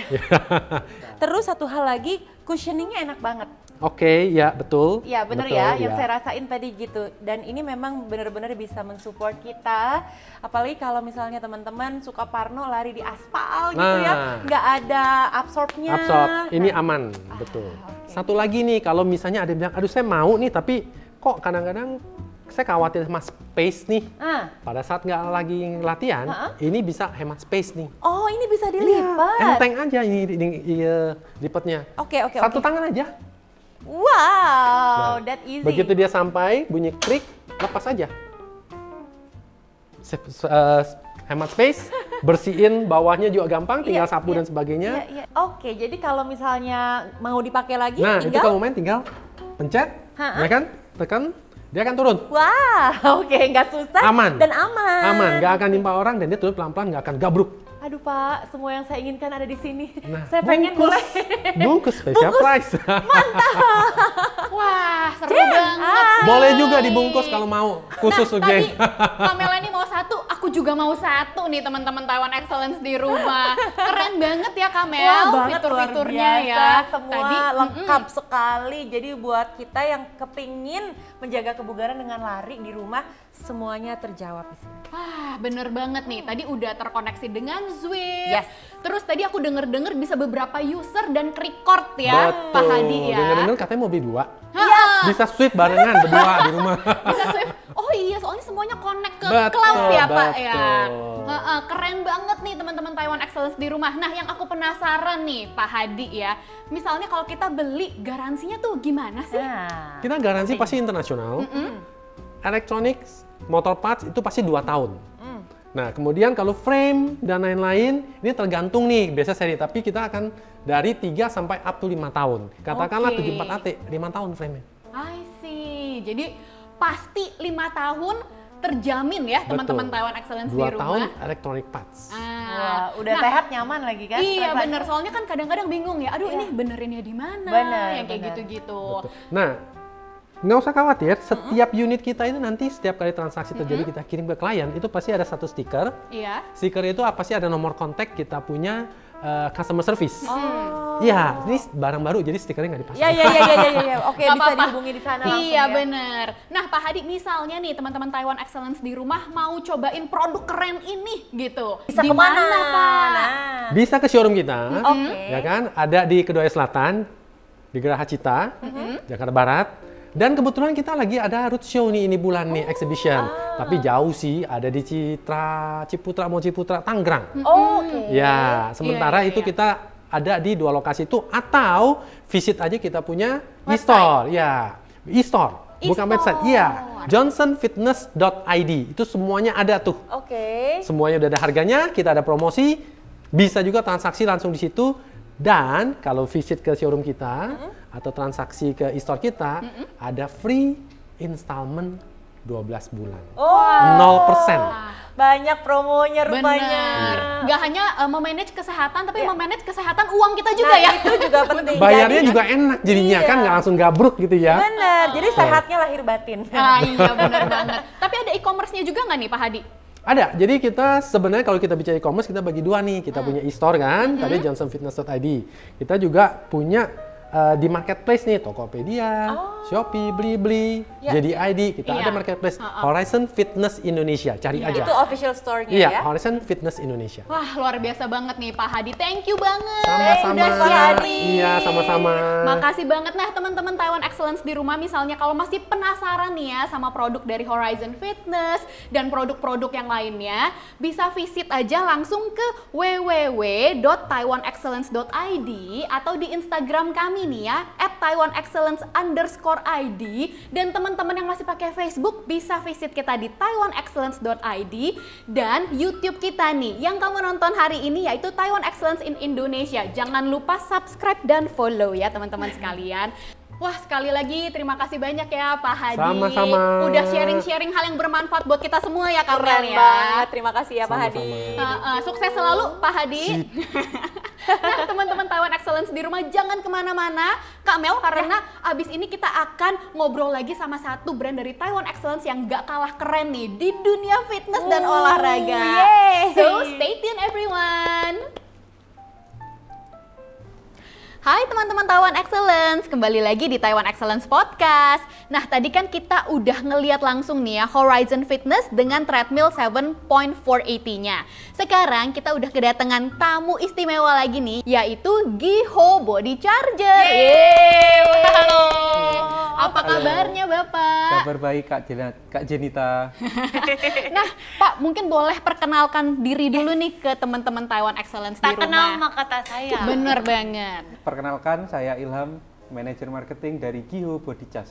Terus satu hal lagi, cushioningnya enak banget. Oke, okay, ya betul. Ya benar betul, ya, ya, yang saya rasain tadi gitu. Dan ini memang benar-benar bisa mensupport kita. Apalagi kalau misalnya teman-teman suka parno lari di aspal nah, gitu ya, nggak ada absorbnya. Absorb, ini nah. aman, betul. Ah, okay. Satu lagi nih, kalau misalnya ada yang bilang, aduh saya mau nih, tapi kok kadang-kadang saya khawatir sama space nih. Ah. Pada saat nggak lagi latihan, uh-uh. ini bisa hemat space nih. Oh, ini bisa dilipat. Ya, enteng aja ini, ini, ini lipatnya. Oke, okay, oke, okay, Satu okay. tangan aja. Wow, nah, that easy. Begitu dia sampai, bunyi klik, lepas aja. Se- uh, hemat space, bersihin bawahnya juga gampang, tinggal yeah, sapu yeah, dan sebagainya. Yeah, yeah. Oke, okay, jadi kalau misalnya mau dipakai lagi, nah tinggal... itu kalau main tinggal pencet, Ha-ha. ya kan, tekan, dia akan turun. Wah, oke, okay, nggak susah aman. dan aman. Aman, nggak akan nimpa orang dan dia turun pelan-pelan, nggak akan gabruk. Aduh Pak, semua yang saya inginkan ada di sini. Nah, saya pengen mulai. Bungkus special bungkus. price. Mantap. Wah, seru banget. Hai. Boleh juga dibungkus kalau mau, khusus nah, again. Tadi Kamela ini mau satu, aku juga mau satu nih teman-teman Taiwan Excellence di rumah. Keren banget ya Kamel, fitur-fiturnya ya. Semua Tadi lengkap mm-mm. sekali. Jadi buat kita yang kepingin menjaga kebugaran dengan lari di rumah, semuanya terjawab di sini. Wah, bener banget nih. Tadi udah terkoneksi dengan Zwift. Yes. Terus tadi aku denger-denger bisa beberapa user dan record ya, Betul. Pak Hadi ya. Denger-denger katanya mau beli dua. Iya. Bisa Swift barengan berdua di rumah. Bisa Swift. Oh iya, soalnya semuanya connect ke Betul, cloud ya Pak betul. ya. Heeh, keren banget nih teman-teman Taiwan Excellence di rumah. Nah, yang aku penasaran nih Pak Hadi ya. Misalnya kalau kita beli, garansinya tuh gimana sih? Nah. Kita garansi okay. pasti internasional. Mm-mm. Electronics, motor parts itu pasti dua tahun. Mm. Nah, kemudian kalau frame dan lain-lain, ini tergantung nih, biasa seri. Tapi kita akan dari tiga sampai up to lima tahun. Katakanlah Okay. tujuh empat A T, lima tahun frame-nya. I see. Jadi pasti lima tahun terjamin ya teman-teman Taiwan Excellence di Dua rumah. tahun electronic parts. Ah. Wah, udah nah, sehat nyaman lagi kan? Iya bener, soalnya kan kadang-kadang bingung ya, aduh iya. ini benerinnya di mana, bener, yang kayak bener. gitu-gitu. Nah, nggak usah khawatir, setiap mm-hmm. unit kita itu nanti setiap kali transaksi terjadi mm-hmm. kita kirim ke klien, itu pasti ada satu stiker. Iya. Stiker itu apa sih, ada nomor kontak kita punya uh, customer service. Oh. Iya, ini barang baru jadi stikernya nggak dipasang. Iya, iya, iya, iya, iya, ya. Oke, Gak bisa apa-apa. dihubungi di sana Iya langsung ya. bener. Nah Pak Hadi, misalnya nih teman-teman Taiwan Excellence di rumah mau cobain produk keren ini gitu. Bisa di kemana mana, Pak? Nah. Bisa ke showroom kita, Oke. ya kan? Ada di Kedoya Selatan, di Geraha Cita, Mm-hmm. Jakarta Barat. Dan kebetulan kita lagi ada roadshow nih ini bulan nih, exhibition. ah. Tapi jauh sih, ada di Citra, Ciputra, mau Ciputra, Tangerang. Oh, oke. Ya, sementara Iya, iya, itu iya. kita ada di dua lokasi itu, atau visit aja kita punya Website. e-store. Ya, e-store, bukan E-store. website. Iya, johnson fitness dot i d. Itu semuanya ada tuh. Oke. Semuanya udah ada harganya, kita ada promosi, bisa juga transaksi langsung di situ. Dan kalau visit ke showroom kita mm-hmm. atau transaksi ke e-store kita, mm-hmm. ada free installment dua belas bulan. Oh, nol persen. banyak promonya rupanya. Bener. Nggak hanya uh, memanage kesehatan, tapi Iya. memanage kesehatan uang kita juga Nah, ya. itu juga penting. Bayarnya Jadi- juga enak jadinya Iya. kan, nggak langsung gabruk gitu ya. Bener, jadi sehatnya lahir batin. Ah iya benar banget. Tapi ada e-commerce-nya juga nggak nih Pak Hadi? Ada, jadi kita sebenarnya kalau kita bicara e-commerce kita bagi dua nih. Kita punya e-store kan, tadi johnson fitness dot i d. Kita juga punya uh, di marketplace nih, Tokopedia, Shopee, Blibli, Ya. J D I D. Kita Iya. ada marketplace Uh-uh. Horizon Fitness Indonesia. Cari Iya. aja. Itu official store-nya Iya, ya. Horizon Fitness Indonesia. Wah luar biasa banget nih Pak Hadi. Thank you banget. Sama-sama. Udah sharing. Iya, sama-sama. Makasih banget. Nah teman-teman Taiwan Excellence di rumah, misalnya kalau masih penasaran nih ya sama produk dari Horizon Fitness dan produk-produk yang lainnya, bisa visit aja langsung ke w w w dot taiwan excellence dot i d atau di Instagram kami nih ya, at taiwan excellence underscore i d. Dan teman-teman yang masih pakai Facebook bisa visit kita di taiwan excellence dot i d dan YouTube kita nih yang kamu nonton hari ini yaitu Taiwan Excellence in Indonesia. Jangan lupa subscribe dan follow ya teman-teman sekalian. Wah sekali lagi terima kasih banyak ya Pak Hadi. Sama-sama. Udah sharing-sharing hal yang bermanfaat buat kita semua ya Kak Keren Mel ya. banget, terima kasih ya Pak Sama-sama. Hadi. Uh, uh, sukses selalu Pak Hadi. Nah teman-teman Taiwan Excellence di rumah jangan kemana-mana Kak Mel, karena abis ini kita akan ngobrol lagi sama satu brand dari Taiwan Excellence yang gak kalah keren nih di dunia fitness dan Oh, olahraga. yeay. So stay tune everyone. Hai teman-teman Taiwan Excellence, kembali lagi di Taiwan Excellence Podcast. Nah tadi kan kita udah ngeliat langsung nih ya Horizon Fitness dengan treadmill tujuh point empat delapan-nya. Sekarang kita udah kedatangan tamu istimewa lagi nih, yaitu Giho Body Charger. Yeay! Halo. Apa Halo. kabarnya Bapak? Kabar baik Kak, Jena, Kak Jenita. Nah Pak, mungkin boleh perkenalkan diri dulu nih ke teman-teman Taiwan Excellence di Tak kenal rumah. maka kata saya. Bener banget. Perkenalkan, saya Ilham, manajer marketing dari Giho Body Charge.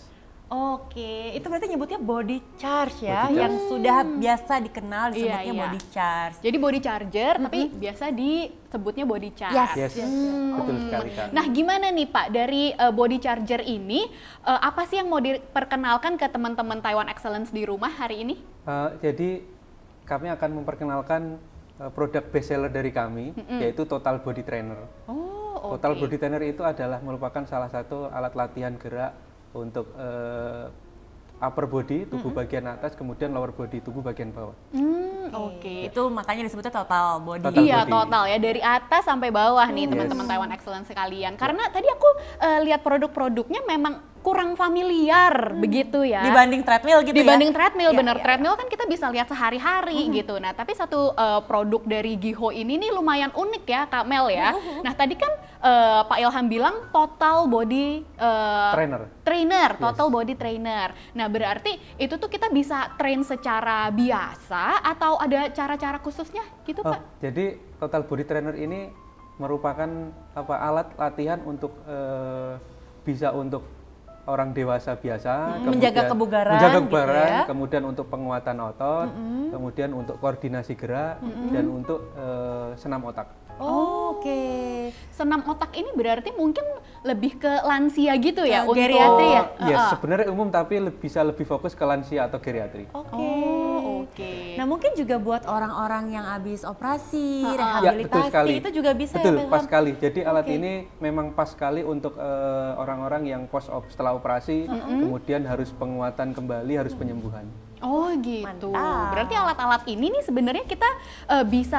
Oke, itu berarti nyebutnya body charge ya, Body charge. yang sudah biasa dikenal disebutnya Iya, iya. body charge. Jadi body charger, tapi biasa disebutnya body charge. Yes. Yes, yes, betul sekali Kak. Nah, gimana nih Pak dari uh, body charger ini? uh, apa sih yang mau diperkenalkan ke teman-teman Taiwan Excellence di rumah hari ini? Eh, jadi kami akan memperkenalkan eh, produk best seller dari kami, yaitu Total Body Trainer. Oh, oke. Total Body Trainer itu adalah merupakan salah satu alat latihan gerak untuk eh, upper body, tubuh bagian atas, kemudian lower body, tubuh bagian bawah. Hmm, oke. Itu makanya disebutnya total body. Total Iya body. total ya, dari atas sampai bawah nih Yes. teman-teman Taiwan Excellence sekalian. Karena tadi aku uh, lihat produk-produknya memang kurang familiar begitu ya. Dibanding treadmill gitu Dibanding ya. treadmill, Iya, bener iya, treadmill kan kita bisa lihat sehari-hari gitu. Nah tapi satu uh, produk dari Giho ini nih lumayan unik ya Kak Mel ya. Nah tadi kan uh, Pak Ilham bilang total body uh, Trainer. trainer, total body trainer. Nah berarti itu tuh kita bisa train secara biasa atau ada cara-cara khususnya gitu Oh, Pak? jadi Total Body Trainer ini merupakan apa alat latihan untuk eh, bisa untuk orang dewasa biasa, Menjaga kebugaran menjaga gitu kebugaran, ya. kemudian untuk penguatan otot, kemudian untuk koordinasi gerak dan untuk eh, senam otak. Oh, Oke. senam otak ini berarti mungkin lebih ke lansia gitu ya? Ke geriatri ya? Oh, yes, sebenarnya umum tapi le- bisa lebih fokus ke lansia atau geriatri. Oke. Oh, oke. Nah mungkin juga buat orang-orang yang habis operasi, Ha-ha. Ya, rehabilitasi, betul sekali. itu juga bisa Betul, ya Pak pas Ilham? sekali. Jadi alat Oke. ini memang pas sekali untuk eh, orang-orang yang post op setelah operasi, kemudian harus penguatan kembali, harus penyembuhan. Oh gitu. Mantap. Berarti alat-alat ini nih sebenarnya kita eh, bisa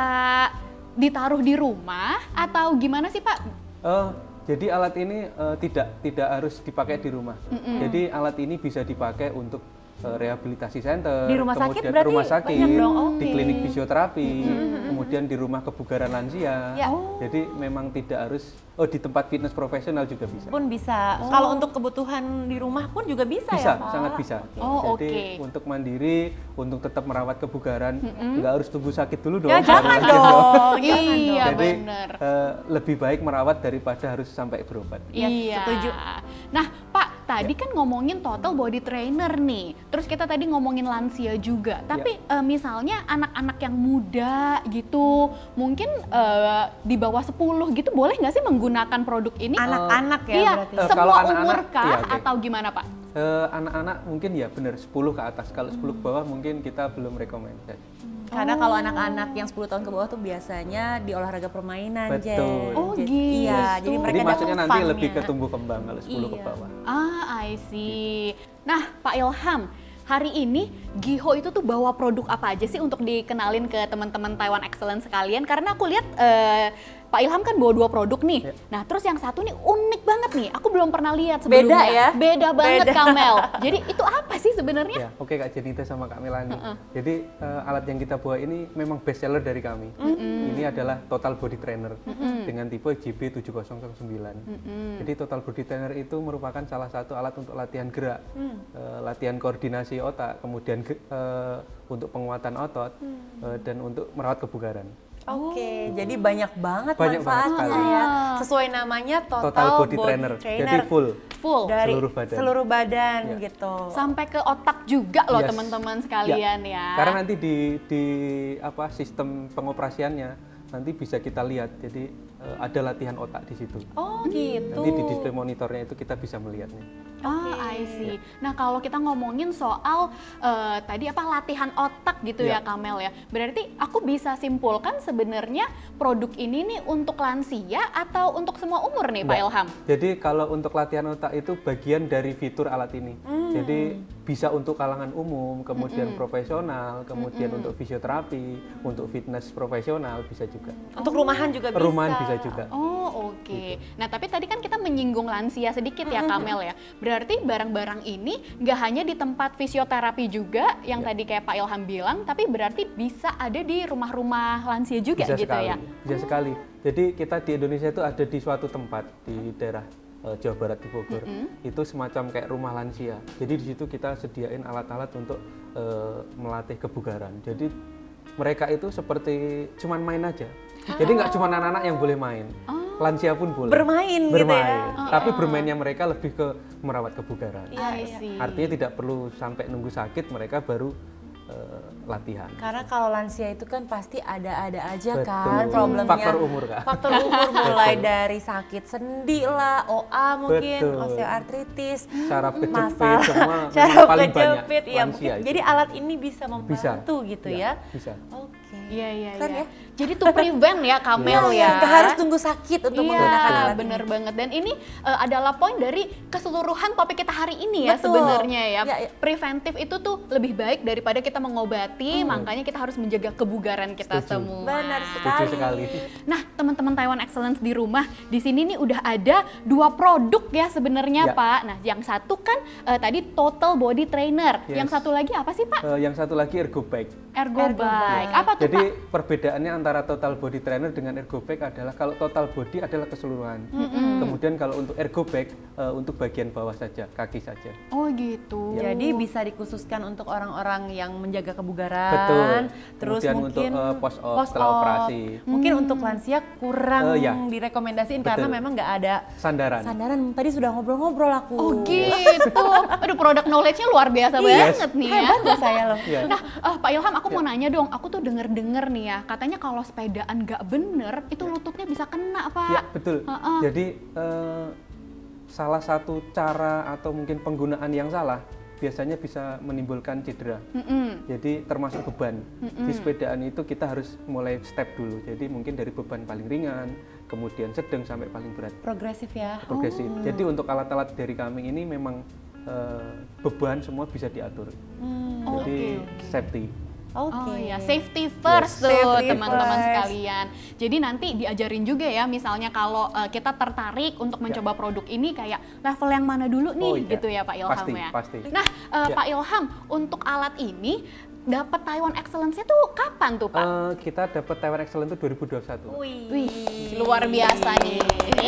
ditaruh di rumah atau gimana sih Pak? Eh, jadi alat ini eh, tidak tidak harus dipakai di rumah. Jadi alat ini bisa dipakai untuk eh, rehabilitasi center, Di rumah sakit kemudian berarti rumah sakit, banyak dong, di oke. klinik fisioterapi, kemudian di rumah kebugaran lansia. Ya. Jadi memang tidak harus, oh di tempat fitness profesional juga bisa. Pun bisa. Kalau untuk kebutuhan di rumah pun juga bisa, Bisa, ya Pak? sangat bisa. Oh, Jadi oke. untuk mandiri, untuk tetap merawat kebugaran, nggak harus tunggu sakit dulu dong. Ya baru jangan lanjut dong, jangan Iya dong. Jadi bener. eh, lebih baik merawat daripada harus sampai berobat. Yes, Iya. setuju. Nah, Pak, tadi kan ngomongin total body trainer nih. Terus kita tadi ngomongin lansia juga. Tapi eh, misalnya anak-anak yang muda gitu, mungkin eh, di bawah sepuluh gitu boleh nggak sih menggunakan produk ini? Anak-anak ya Iya, berarti. Eh, semua kalau anak-anak, umur kah iya, oke. atau gimana, Pak? Eh, anak-anak mungkin ya benar sepuluh ke atas. Kalau sepuluh ke bawah mungkin kita belum recommended. Karena kalau anak-anak yang sepuluh tahun ke bawah tuh biasanya di olahraga permainan, Betul. Jen. Oh, Jadi- gitu. Iya, jadi mereka Jadi dapat maksudnya nanti fun-nya. lebih ke tumbuh kembang kalau sepuluh ke Iya. bawah. Ah, I see. Nah, Pak Ilham, hari ini Giho itu tuh bawa produk apa aja sih untuk dikenalin ke teman-teman Taiwan Excellence sekalian? Karena aku lihat eh, Pak Ilham kan bawa dua produk nih. Ya. Nah, terus yang satu nih unik banget nih. Aku belum pernah lihat sebelumnya. Beda ya? Beda banget, Beda. Kamel. Jadi itu apa sih sebenarnya? Ya, oke Kak Jenita sama Kak Melani. Jadi eh, alat yang kita bawa ini memang best seller dari kami. Ini adalah Total Body Trainer dengan tipe J B tujuh nol nol sembilan. Jadi Total Body Trainer itu merupakan salah satu alat untuk latihan gerak, eh, latihan koordinasi otak, kemudian ge- eh, untuk penguatan otot eh, dan untuk merawat kebugaran. Oke, jadi banyak banget Banyak banget manfaatnya sekali. ya. Sesuai namanya Total, Total Body, Trainer. Jadi full. Full. dari seluruh badan. seluruh badan Ya. gitu. Sampai ke otak juga loh Yes. teman-teman sekalian ya. Karena nanti di di apa sistem pengoperasiannya nanti bisa kita lihat. Jadi eh, ada latihan otak di situ. Oh gitu. Nanti di display monitornya itu kita bisa melihatnya. Ah, I see. Nah, kalau kita ngomongin soal eh, tadi apa latihan otak gitu ya, Ya. Kamel ya. Berarti aku bisa simpulkan sebenarnya produk ini nih untuk lansia atau untuk semua umur nih, Pak Enggak. Ilham? Jadi kalau untuk latihan otak itu bagian dari fitur alat ini. Jadi bisa untuk kalangan umum, kemudian profesional, kemudian untuk fisioterapi, untuk fitness profesional bisa juga. Untuk rumahan juga bisa. Rumahan bisa juga. Oh, oke. Nah, tapi tadi kan kita menyinggung lansia sedikit ya, Kamel ya. Berarti barang-barang ini nggak hanya di tempat fisioterapi juga, yang Ya. tadi kayak Pak Ilham bilang, tapi berarti bisa ada di rumah-rumah lansia juga Bisa gitu sekali, ya? bisa sekali. Jadi kita di Indonesia itu ada di suatu tempat di daerah eh, Jawa Barat di Bogor. Itu semacam kayak rumah lansia. Jadi di situ kita sediain alat-alat untuk eh, melatih kebugaran. Jadi mereka itu seperti cuman main aja. Jadi nggak cuma anak-anak yang boleh main, lansia pun boleh. Bermain gitu bermain. ya. Tapi bermainnya mereka lebih ke merawat kebugaran. I see. Artinya tidak perlu sampai nunggu sakit mereka baru eh, latihan. Karena kalau lansia itu kan pasti ada-ada aja Betul. kan problemnya. Faktor umur, Kak. Faktor umur mulai dari sakit sendi lah, O A mungkin, Betul. osteoartritis, Saraf kejepit masalah semua memang saraf paling banyak kejepit, ya lansia mungkin. itu. Jadi alat ini bisa Bisa. membantu gitu ya. Bisa. Oke. Iya, iya, Keren iya. ya? Jadi to prevent ya, Kamel Iya, ya. nggak harus tunggu sakit untuk menggunakan Iya, alat bener ini. banget. Dan ini eh, adalah poin dari keseluruhan topik kita hari ini ya Betul. sebenarnya ya. Ya, ya. Preventif itu tuh lebih baik daripada kita mengobati, makanya kita harus menjaga kebugaran kita Setuju. semua. Benar Setuju sekali. Nah, teman-teman Taiwan Excellence di rumah, di sini nih udah ada dua produk ya sebenarnya, Ya. Pak. Nah, yang satu kan eh, tadi Total Body Trainer. Yes. Yang satu lagi apa sih, Pak? Eh, yang satu lagi Ergo Bike. Ergo, Ergo Bike. Bike. Apa tuh, Jadi Pak? perbedaannya antara Total Body Trainer dengan Ergo Bike adalah kalau Total Body adalah keseluruhan. Kemudian kalau untuk Ergo Bike eh, untuk bagian bawah saja, kaki saja. Oh, gitu. Jadi bisa dikhususkan untuk orang-orang yang menjaga kebugaran. Betul. Terus Kemudian mungkin untuk, eh, post op, post setelah op. operasi. Mungkin untuk lansia kurang Eh, ya. direkomendasiin Betul. karena memang nggak ada Sandaran. sandaran. Tadi sudah ngobrol-ngobrol aku. Oh gitu. Aduh, produk knowledge-nya luar biasa Yes. banget nih ya. Hebat loh saya loh. Iya. Nah, eh, Pak Ilham, aku mau nanya dong. Aku tuh denger-denger nih ya, katanya kalau sepedaan nggak bener, itu lututnya bisa kena, Pak. Ya, betul. Heeh. Jadi eh, salah satu cara atau mungkin penggunaan yang salah biasanya bisa menimbulkan cedera. Mm-mm. Jadi termasuk beban. Di sepedaan itu kita harus mulai step dulu. Jadi mungkin dari beban paling ringan, kemudian sedang sampai paling berat. Progresif ya. Progresif. Jadi untuk alat-alat dari kami ini memang eh, beban semua bisa diatur. Hmm, Jadi safety. Oke. Oh iya, safety first Yes. tuh Safety teman-teman first. sekalian. Jadi nanti diajarin juga ya, misalnya kalau eh, kita tertarik untuk mencoba produk ini kayak level yang mana dulu nih, Oh iya. gitu ya Pak Ilham Pasti, ya. pasti. Nah, eh, Ya. Pak Ilham, untuk alat ini dapat Taiwan Excellence-nya tuh kapan tuh Pak? Eh, kita dapat Taiwan Excellence itu dua ribu dua puluh satu. Wih. Wih, luar biasa nih.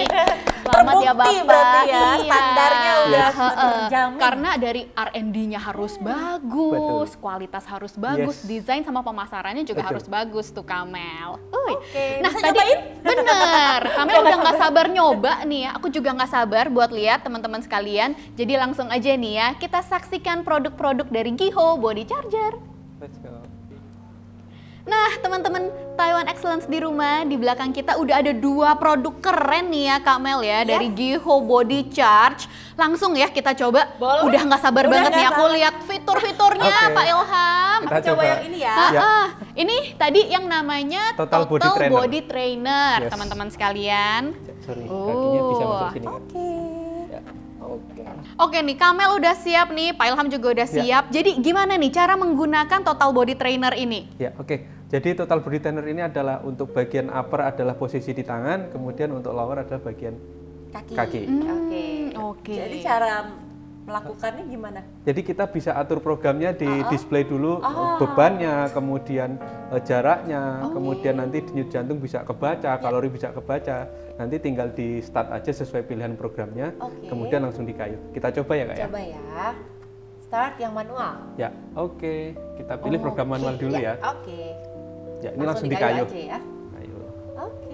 Selamat ya Terbukti Bapak. berarti ya, Iya. standarnya udah Heeh. terjamin. Karena dari R and D-nya harus bagus, Betul. kualitas harus bagus, Yes. desain sama pemasarannya juga Betul. harus bagus tuh Kamel. Uy. Oke, Nah bisa tadi nyobain? bener, Kamel udah nggak sabar nyoba nih ya. Aku juga nggak sabar buat lihat teman-teman sekalian. Jadi langsung aja nih ya, kita saksikan produk-produk dari Giho Body Charger. Let's go. Nah, teman-teman Taiwan Excellence di rumah, di belakang kita udah ada dua produk keren nih ya Kak Mel ya, dari Giho Body Charge. Langsung ya kita coba. Boleh. Udah nggak sabar Udah banget nggak nih aku sabar. lihat fitur-fiturnya Oke. Pak Ilham. Kita Coba yang ini ya. Ah, Ya. ah. Ini tadi yang namanya Total Body Trainer. Body Trainer, Yes. teman-teman sekalian. Sorry, Oh. kakinya bisa masuk sini. kan? Oke. Ya. Oke. Oke nih, Kamel udah siap nih, Pak Ilham juga udah Ya. siap. Jadi gimana nih cara menggunakan Total Body Trainer ini? Ya, oke. Jadi total body trainer ini adalah untuk bagian upper adalah posisi di tangan, kemudian untuk lower adalah bagian Kaki. kaki. Oke. Oke. Jadi cara melakukannya gimana? Jadi kita bisa atur programnya di display dulu Oh. bebannya, kemudian eh, jaraknya, kemudian nanti denyut jantung bisa kebaca, kalori bisa kebaca. Nanti tinggal di start aja sesuai pilihan programnya, Oke. kemudian langsung dikayuh. Kita coba ya kak ya? Coba ya. Start yang manual. Ya, oke. Kita pilih program manual Oke, dulu ya. Oke. Ya, ini langsung, dikayu dikayuh. aja ya. Kayuh. Oke.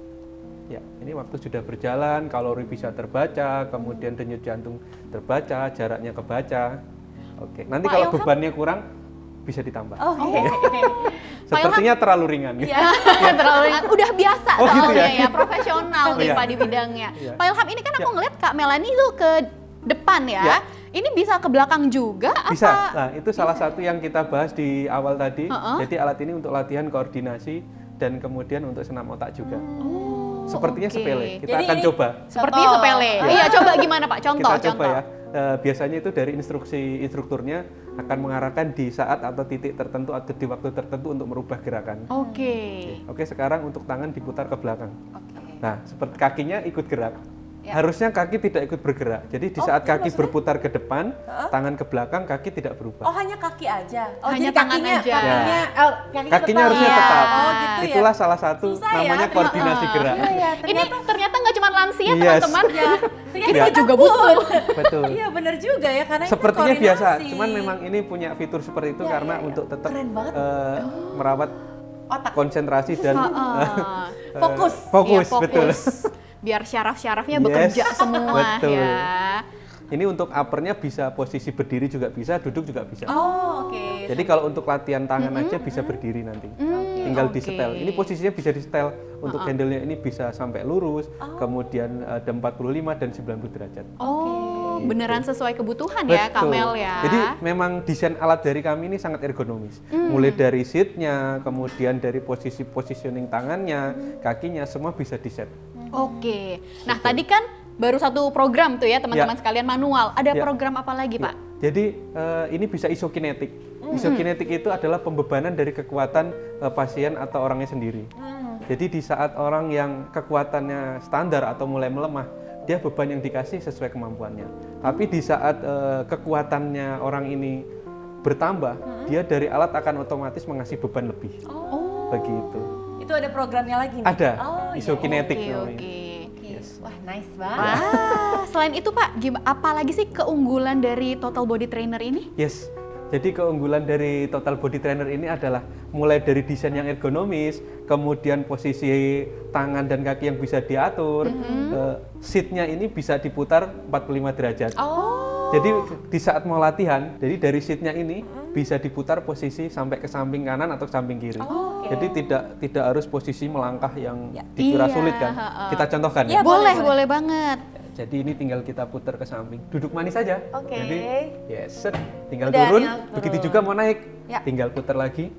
Ya, ini waktu sudah berjalan, kalori bisa terbaca, kemudian denyut jantung terbaca, jaraknya kebaca. Oke, nanti Pak kalau Ilham? bebannya kurang bisa ditambah. Oke. Sepertinya terlalu ringan. Iya. Terlalu ringan. Udah biasa Oh, gitu soalnya ya? ya, profesional Oh, nih iya. Pak di bidangnya. Iya. Pak Ilham, ini kan aku Ya. ngeliat Kak Melani itu ke depan ya. Ya. Ini bisa ke belakang juga Bisa. apa? Nah, itu salah satu yang kita bahas di awal tadi. Uh-uh. Jadi alat ini untuk latihan koordinasi dan kemudian untuk senam otak juga. Oh, Sepertinya oke. sepele. Kita Jadi akan ini- coba. Sepertinya Contoh. sepele. Ya. Iya, coba gimana Pak? Contoh, Kita coba contoh. ya. Eh, biasanya itu dari instruksi instrukturnya akan mengarahkan di saat atau titik tertentu atau di waktu tertentu untuk merubah gerakan. Oke. Oke, sekarang untuk tangan diputar ke belakang. Oke. Nah, seperti kakinya ikut gerak. Ya. Harusnya kaki tidak ikut bergerak. Jadi di Oh, saat ini kaki maksudnya? berputar ke depan, tangan ke belakang, kaki tidak berubah. Oh, hanya kaki aja. Oh, Hanya jadi tangan kakinya, aja. Kakinya, oh, kakinya, Kakinya tetap. harusnya Iya. tetap. Oh, gitu ya. Itulah salah satu Susah ya, namanya ternyata. koordinasi gerak. Iya, ya, Ini ternyata. ternyata nggak cuma lansia Yes. teman-teman. Ya, ternyata Kita kita juga pun. butuh. Betul. Iya, benar juga ya, karena ini Sepertinya koordinasi. biasa, cuman memang ini punya fitur seperti itu Ya, karena ya, ya. untuk tetap Keren banget. eh, merawat Otak. konsentrasi dan Heeh. eh, Fokus. fokus, Iya, betul. Biar syaraf-syarafnya Yes, bekerja semua betul. ya. Ini untuk uppernya bisa posisi berdiri juga bisa, duduk juga bisa. Oh, oke. Jadi kalau untuk latihan tangan aja bisa berdiri nanti. Tinggal oke. di setel. Ini posisinya bisa di setel. Untuk handle-nya ini bisa sampai lurus, kemudian eh, ada empat puluh lima dan sembilan puluh derajat. Oh, beneran sesuai kebutuhan ya Kak Betul. Mel ya. Jadi memang desain alat dari kami ini sangat ergonomis. Hmm. Mulai dari seatnya, kemudian dari posisi positioning tangannya, kakinya, semua bisa di-set. Oke. Nah, tadi kan baru satu program tuh ya teman-teman Ya. sekalian manual. Ada Ya. program apa lagi, Pak? Jadi eh, ini bisa isokinetik. Isokinetik itu adalah pembebanan dari kekuatan eh, pasien atau orangnya sendiri. Jadi di saat orang yang kekuatannya standar atau mulai melemah, dia beban yang dikasih sesuai kemampuannya. Tapi di saat eh, kekuatannya orang ini bertambah, dia dari alat akan otomatis mengasih beban lebih. Oh. Begitu. Itu ada programnya lagi nih? Ada Oh, iya. isokinetik Oke, namanya. oke. Oke. Wah, nice banget. Wah, selain itu Pak, gimana apa lagi sih keunggulan dari Total Body Trainer ini? Yes. Jadi keunggulan dari Total Body Trainer ini adalah mulai dari desain yang ergonomis, kemudian posisi tangan dan kaki yang bisa diatur, eh, seatnya ini bisa diputar empat puluh lima derajat. Oh. Jadi di saat mau latihan, jadi dari seatnya ini bisa diputar posisi sampai ke samping kanan atau samping kiri. Oh, oke. Jadi tidak tidak harus posisi melangkah yang Ya. dikira Iya, sulit kan. ha-ha. Kita contohkan Iya, ya. boleh, boleh, boleh banget. Jadi ini tinggal kita putar ke samping. Duduk manis saja. Oke. Jadi yes, set. tinggal Udah, turun. tinggal turun. Begitu juga mau naik. Ya. Tinggal putar lagi.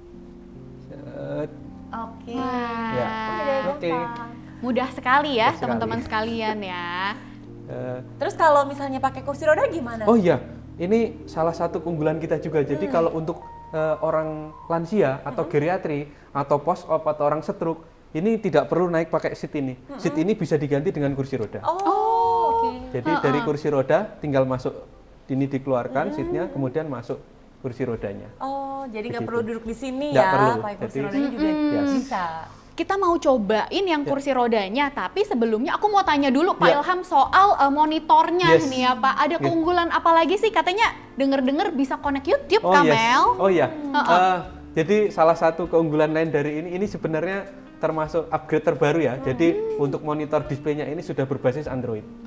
Set. Oke. Ya. Wah, Oke. mudah sekali ya Mudah sekali. teman-teman sekalian ya. Eh, Terus kalau misalnya pakai kursi roda gimana? oh iya, ini salah satu keunggulan kita juga. Jadi kalau untuk eh, orang lansia atau geriatri atau post op atau orang stroke, ini tidak perlu naik pakai seat ini. Seat ini bisa diganti dengan kursi roda. Oh, oke. Jadi dari kursi roda tinggal masuk, ini dikeluarkan seatnya, kemudian masuk kursi rodanya. Oh, jadi nggak Begitu. perlu duduk di sini Nggak ya, perlu. pakai kursi Jadi- rodanya juga Yes. bisa. Kita mau cobain yang kursi rodanya, tapi sebelumnya aku mau tanya dulu Pak Ya. Ilham soal uh, monitornya Yes. nih ya Pak. Ada Ya. keunggulan apa lagi sih? Katanya denger-denger bisa connect YouTube, Oh Kamel. yes. Oh iya. Eh, jadi salah satu keunggulan lain dari ini, ini sebenarnya termasuk upgrade terbaru ya. Jadi untuk monitor displaynya ini sudah berbasis Android. Oh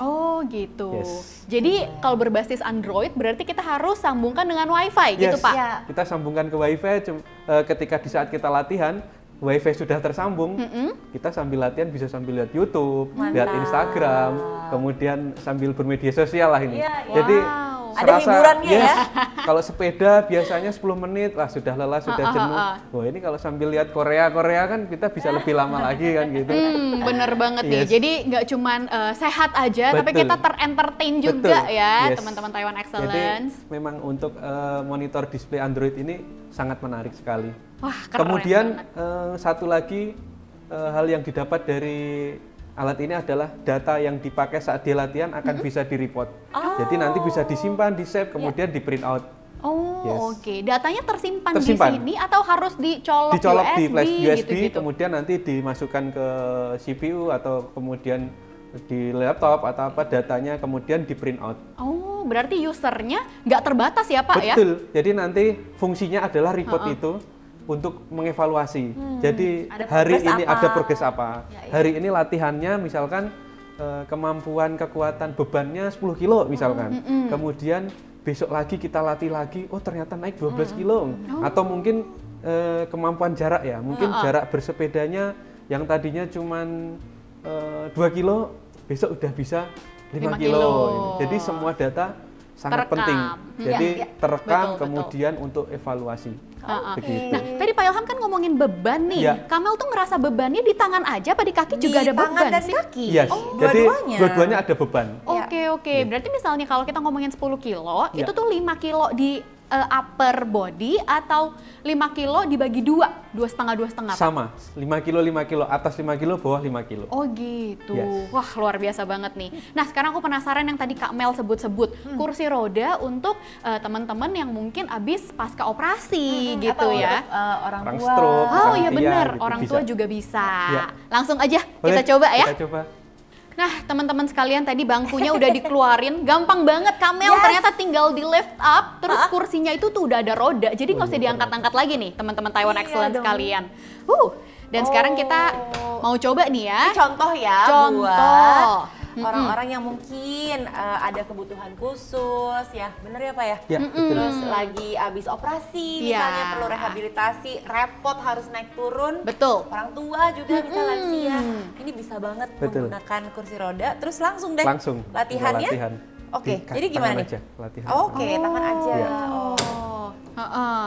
Oh gitu. Yes. Jadi kalau berbasis Android berarti kita harus sambungkan dengan WiFi gitu Yes. Pak? Ya. Kita sambungkan ke WiFi cum- eh, ketika di saat kita latihan, WiFi sudah tersambung, Mm-mm. kita sambil latihan bisa sambil lihat YouTube, Mantap. lihat Instagram, kemudian sambil bermedia sosial lah ini. Iya, iya. Jadi Wow. Ada hiburannya yes, ya. Kalau sepeda biasanya sepuluh menit lah sudah lelah, sudah Ah, ah, jenuh. ah, ah. Wah ini kalau sambil lihat Korea-Korea kan kita bisa lebih lama lagi kan gitu. Hmm, bener banget nih. Yes. Jadi nggak cuman uh, sehat aja, tapi Betul. kita terentertain juga Betul. ya, Yes. teman-teman Taiwan Jadi Excellence. memang untuk eh, monitor display Android ini sangat menarik sekali. Wah, keren Kemudian banget. eh, satu lagi eh, hal yang didapat dari alat ini adalah data yang dipakai saat dia latihan akan bisa di-report. Jadi nanti bisa disimpan, di-save, kemudian di-print out. Oh, Yes. oke. Datanya tersimpan, Tersimpan. di sini atau harus dicolok, Dicolok U S B, di flash U S B, gitu-gitu? kemudian nanti dimasukkan ke C P U atau kemudian di laptop atau apa datanya kemudian di-print out. Oh, berarti usernya nggak terbatas ya Pak ya? Betul. Jadi nanti fungsinya adalah report itu untuk mengevaluasi. Jadi Ada hari progres ini apa? ada progres apa. Ya, ya. Hari ini latihannya misalkan eh, kemampuan kekuatan bebannya sepuluh kilo misalkan. Kemudian besok lagi kita latih lagi, oh ternyata naik dua belas kilo. Atau mungkin eh, kemampuan jarak ya. Mungkin jarak bersepedanya yang tadinya cuman eh, dua kilo, besok udah bisa lima lima kilo. kilo. Jadi semua data sangat Terekam. penting. Hmm. Jadi Ya, ya. terekam Betul, betul. kemudian untuk evaluasi. Ha-ha. Begitu. Nah, tadi Pak Ilham kan ngomongin beban nih. Iya. Kamel tuh ngerasa bebannya di tangan aja, apa di kaki Di juga ada tangan beban dan sih? kaki. Yes. Oh, Jadi dua-duanya. dua-duanya ada beban. Oke oke, Iya. berarti misalnya kalau kita ngomongin sepuluh kilo, Iya. itu tuh lima kilo di eh, upper body atau lima kilo dibagi dua, dua setengah dua setengah. Pak? Sama, lima kilo, lima kilo, atas lima kilo, bawah lima kilo. Oh gitu, Yes. wah luar biasa banget nih. Nah sekarang aku penasaran yang tadi Kak Mel sebut-sebut, Hmm. kursi roda untuk eh, teman-teman yang mungkin abis pasca operasi gitu Atau ya. untuk, uh, orang, Orang tua. stroke. Oh Orang iya tia benar, gitu, orang bisa. tua juga bisa. Iya. Langsung aja kita Boleh, coba ya. Kita coba. Nah, teman-teman sekalian tadi bangkunya udah dikeluarin, gampang banget Kamel. Yes. Ternyata tinggal di lift up, terus kursinya itu tuh udah ada roda, jadi nggak usah diangkat-angkat lagi nih, teman-teman Taiwan Iya Excellence dong. sekalian. Uh, dan sekarang kita Oh. mau coba nih ya. Ini contoh ya Contoh. buat Mm-mm. orang-orang yang mungkin uh, ada kebutuhan khusus ya, bener ya Pak ya? Ya, betul. Terus lagi abis operasi, Iya. misalnya perlu rehabilitasi, repot harus naik turun. Betul. Orang tua juga bisa Mm-mm. lansia. Ini bisa banget Betul. menggunakan kursi roda, terus langsung deh Langsung. latihannya. tinggal latihan. Oke, Di ka- jadi gimana tangan nih? aja, latihan. Oke, tangan aja. Iya. Oh. Oh, heeh.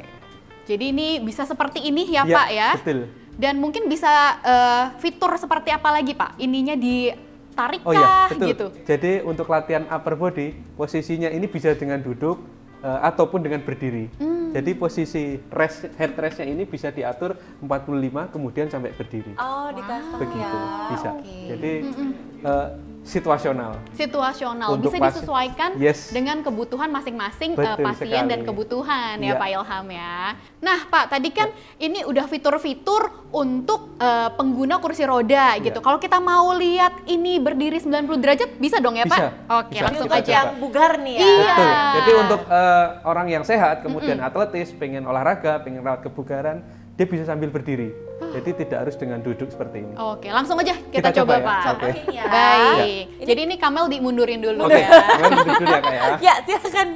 Jadi ini bisa seperti ini ya, Pak ya. Betul. Dan mungkin bisa eh, fitur seperti apa lagi Pak? Ininya ditarik Oh iya, kah betul. gitu? Jadi untuk latihan upper body, posisinya ini bisa dengan duduk eh, ataupun dengan berdiri. Hmm. Jadi posisi rest, head rest-nya ini bisa diatur empat puluh lima kemudian sampai berdiri. Oh, di custom Begitu, ya. bisa. Oke. Jadi eh, situasional. Situasional, Untuk bisa pasien. disesuaikan Yes. dengan kebutuhan masing-masing eh, Betul pasien sekali. dan kebutuhan ya Iya. Pak Ilham ya. Nah Pak, tadi kan ini udah fitur-fitur untuk eh, pengguna kursi roda gitu. Iya. Kalau kita mau lihat ini berdiri sembilan puluh derajat bisa dong ya Pak? Bisa, Oke, bisa. langsung Untuk Kita aja. yang bugar nih ya. Iya. Betul. Jadi untuk eh, orang yang sehat, kemudian atletis, pengen olahraga, pengen rawat kebugaran, dia bisa sambil berdiri. Jadi tidak harus dengan duduk seperti ini. Oke, langsung aja kita, Kita coba, coba ya. Pak. Oke. Contohin ya. Baik. Jadi ini Kamel dimundurin dulu Oke, ya. kalian duduk dulu ya Kak ya. Ya, silakan.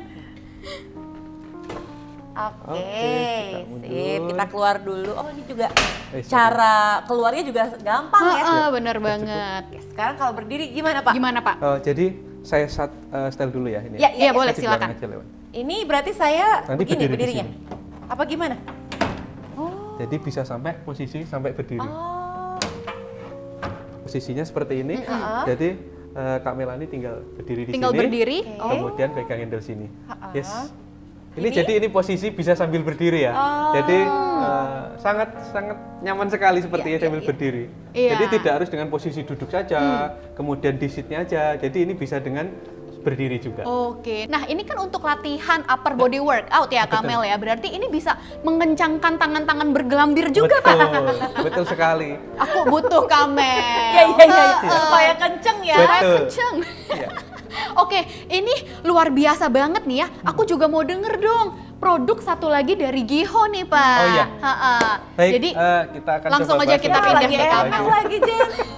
Oke, Oke, kita mundur. sip. Kita keluar dulu. Oh, ini juga Eh, cara keluarnya juga gampang ya. Heeh, bener banget. Oke, sekarang kalau berdiri gimana, Pak? Gimana Pak? Oh, jadi saya sat, eh, style dulu ya ini. Ya, Iya ya, boleh, Saya di belakang silakan. aja lewat. Ini berarti saya Nanti begini berdiri di berdirinya. sini. Apa gimana? Jadi bisa sampai posisi sampai berdiri. Oh, Posisinya seperti ini. Mm-mm. Jadi eh, Kak Melani tinggal berdiri di Tinggal sini. berdiri. Oke. Oh. Kemudian pegang handle sini. Ha-ha. Yes. Ini, Ini? jadi ini posisi bisa sambil berdiri ya. Oh. Jadi eh, sangat sangat nyaman sekali sepertinya Iya, iya, sambil iya. berdiri. Iya. Jadi tidak harus dengan posisi duduk saja, kemudian di seatnya aja. Jadi ini bisa dengan berdiri juga. Oke, nah ini kan untuk latihan upper body workout ya Betul. Kamel ya. Berarti ini bisa mengencangkan tangan-tangan bergelambir juga Pak. Betul, betul sekali. Aku butuh Kamel. ya ya ya, ya. Heeh. Supaya kenceng ya. Supaya Betul. kenceng. Iya. Oke, ini luar biasa banget nih ya. Aku juga mau denger dong produk satu lagi dari Giho nih Pak. Oh iya. Ha-ha. Baik, Jadi eh, kita akan langsung coba aja bahas kita lebih pindah lagi ke lanjut Kamel. enak lagi, Jen.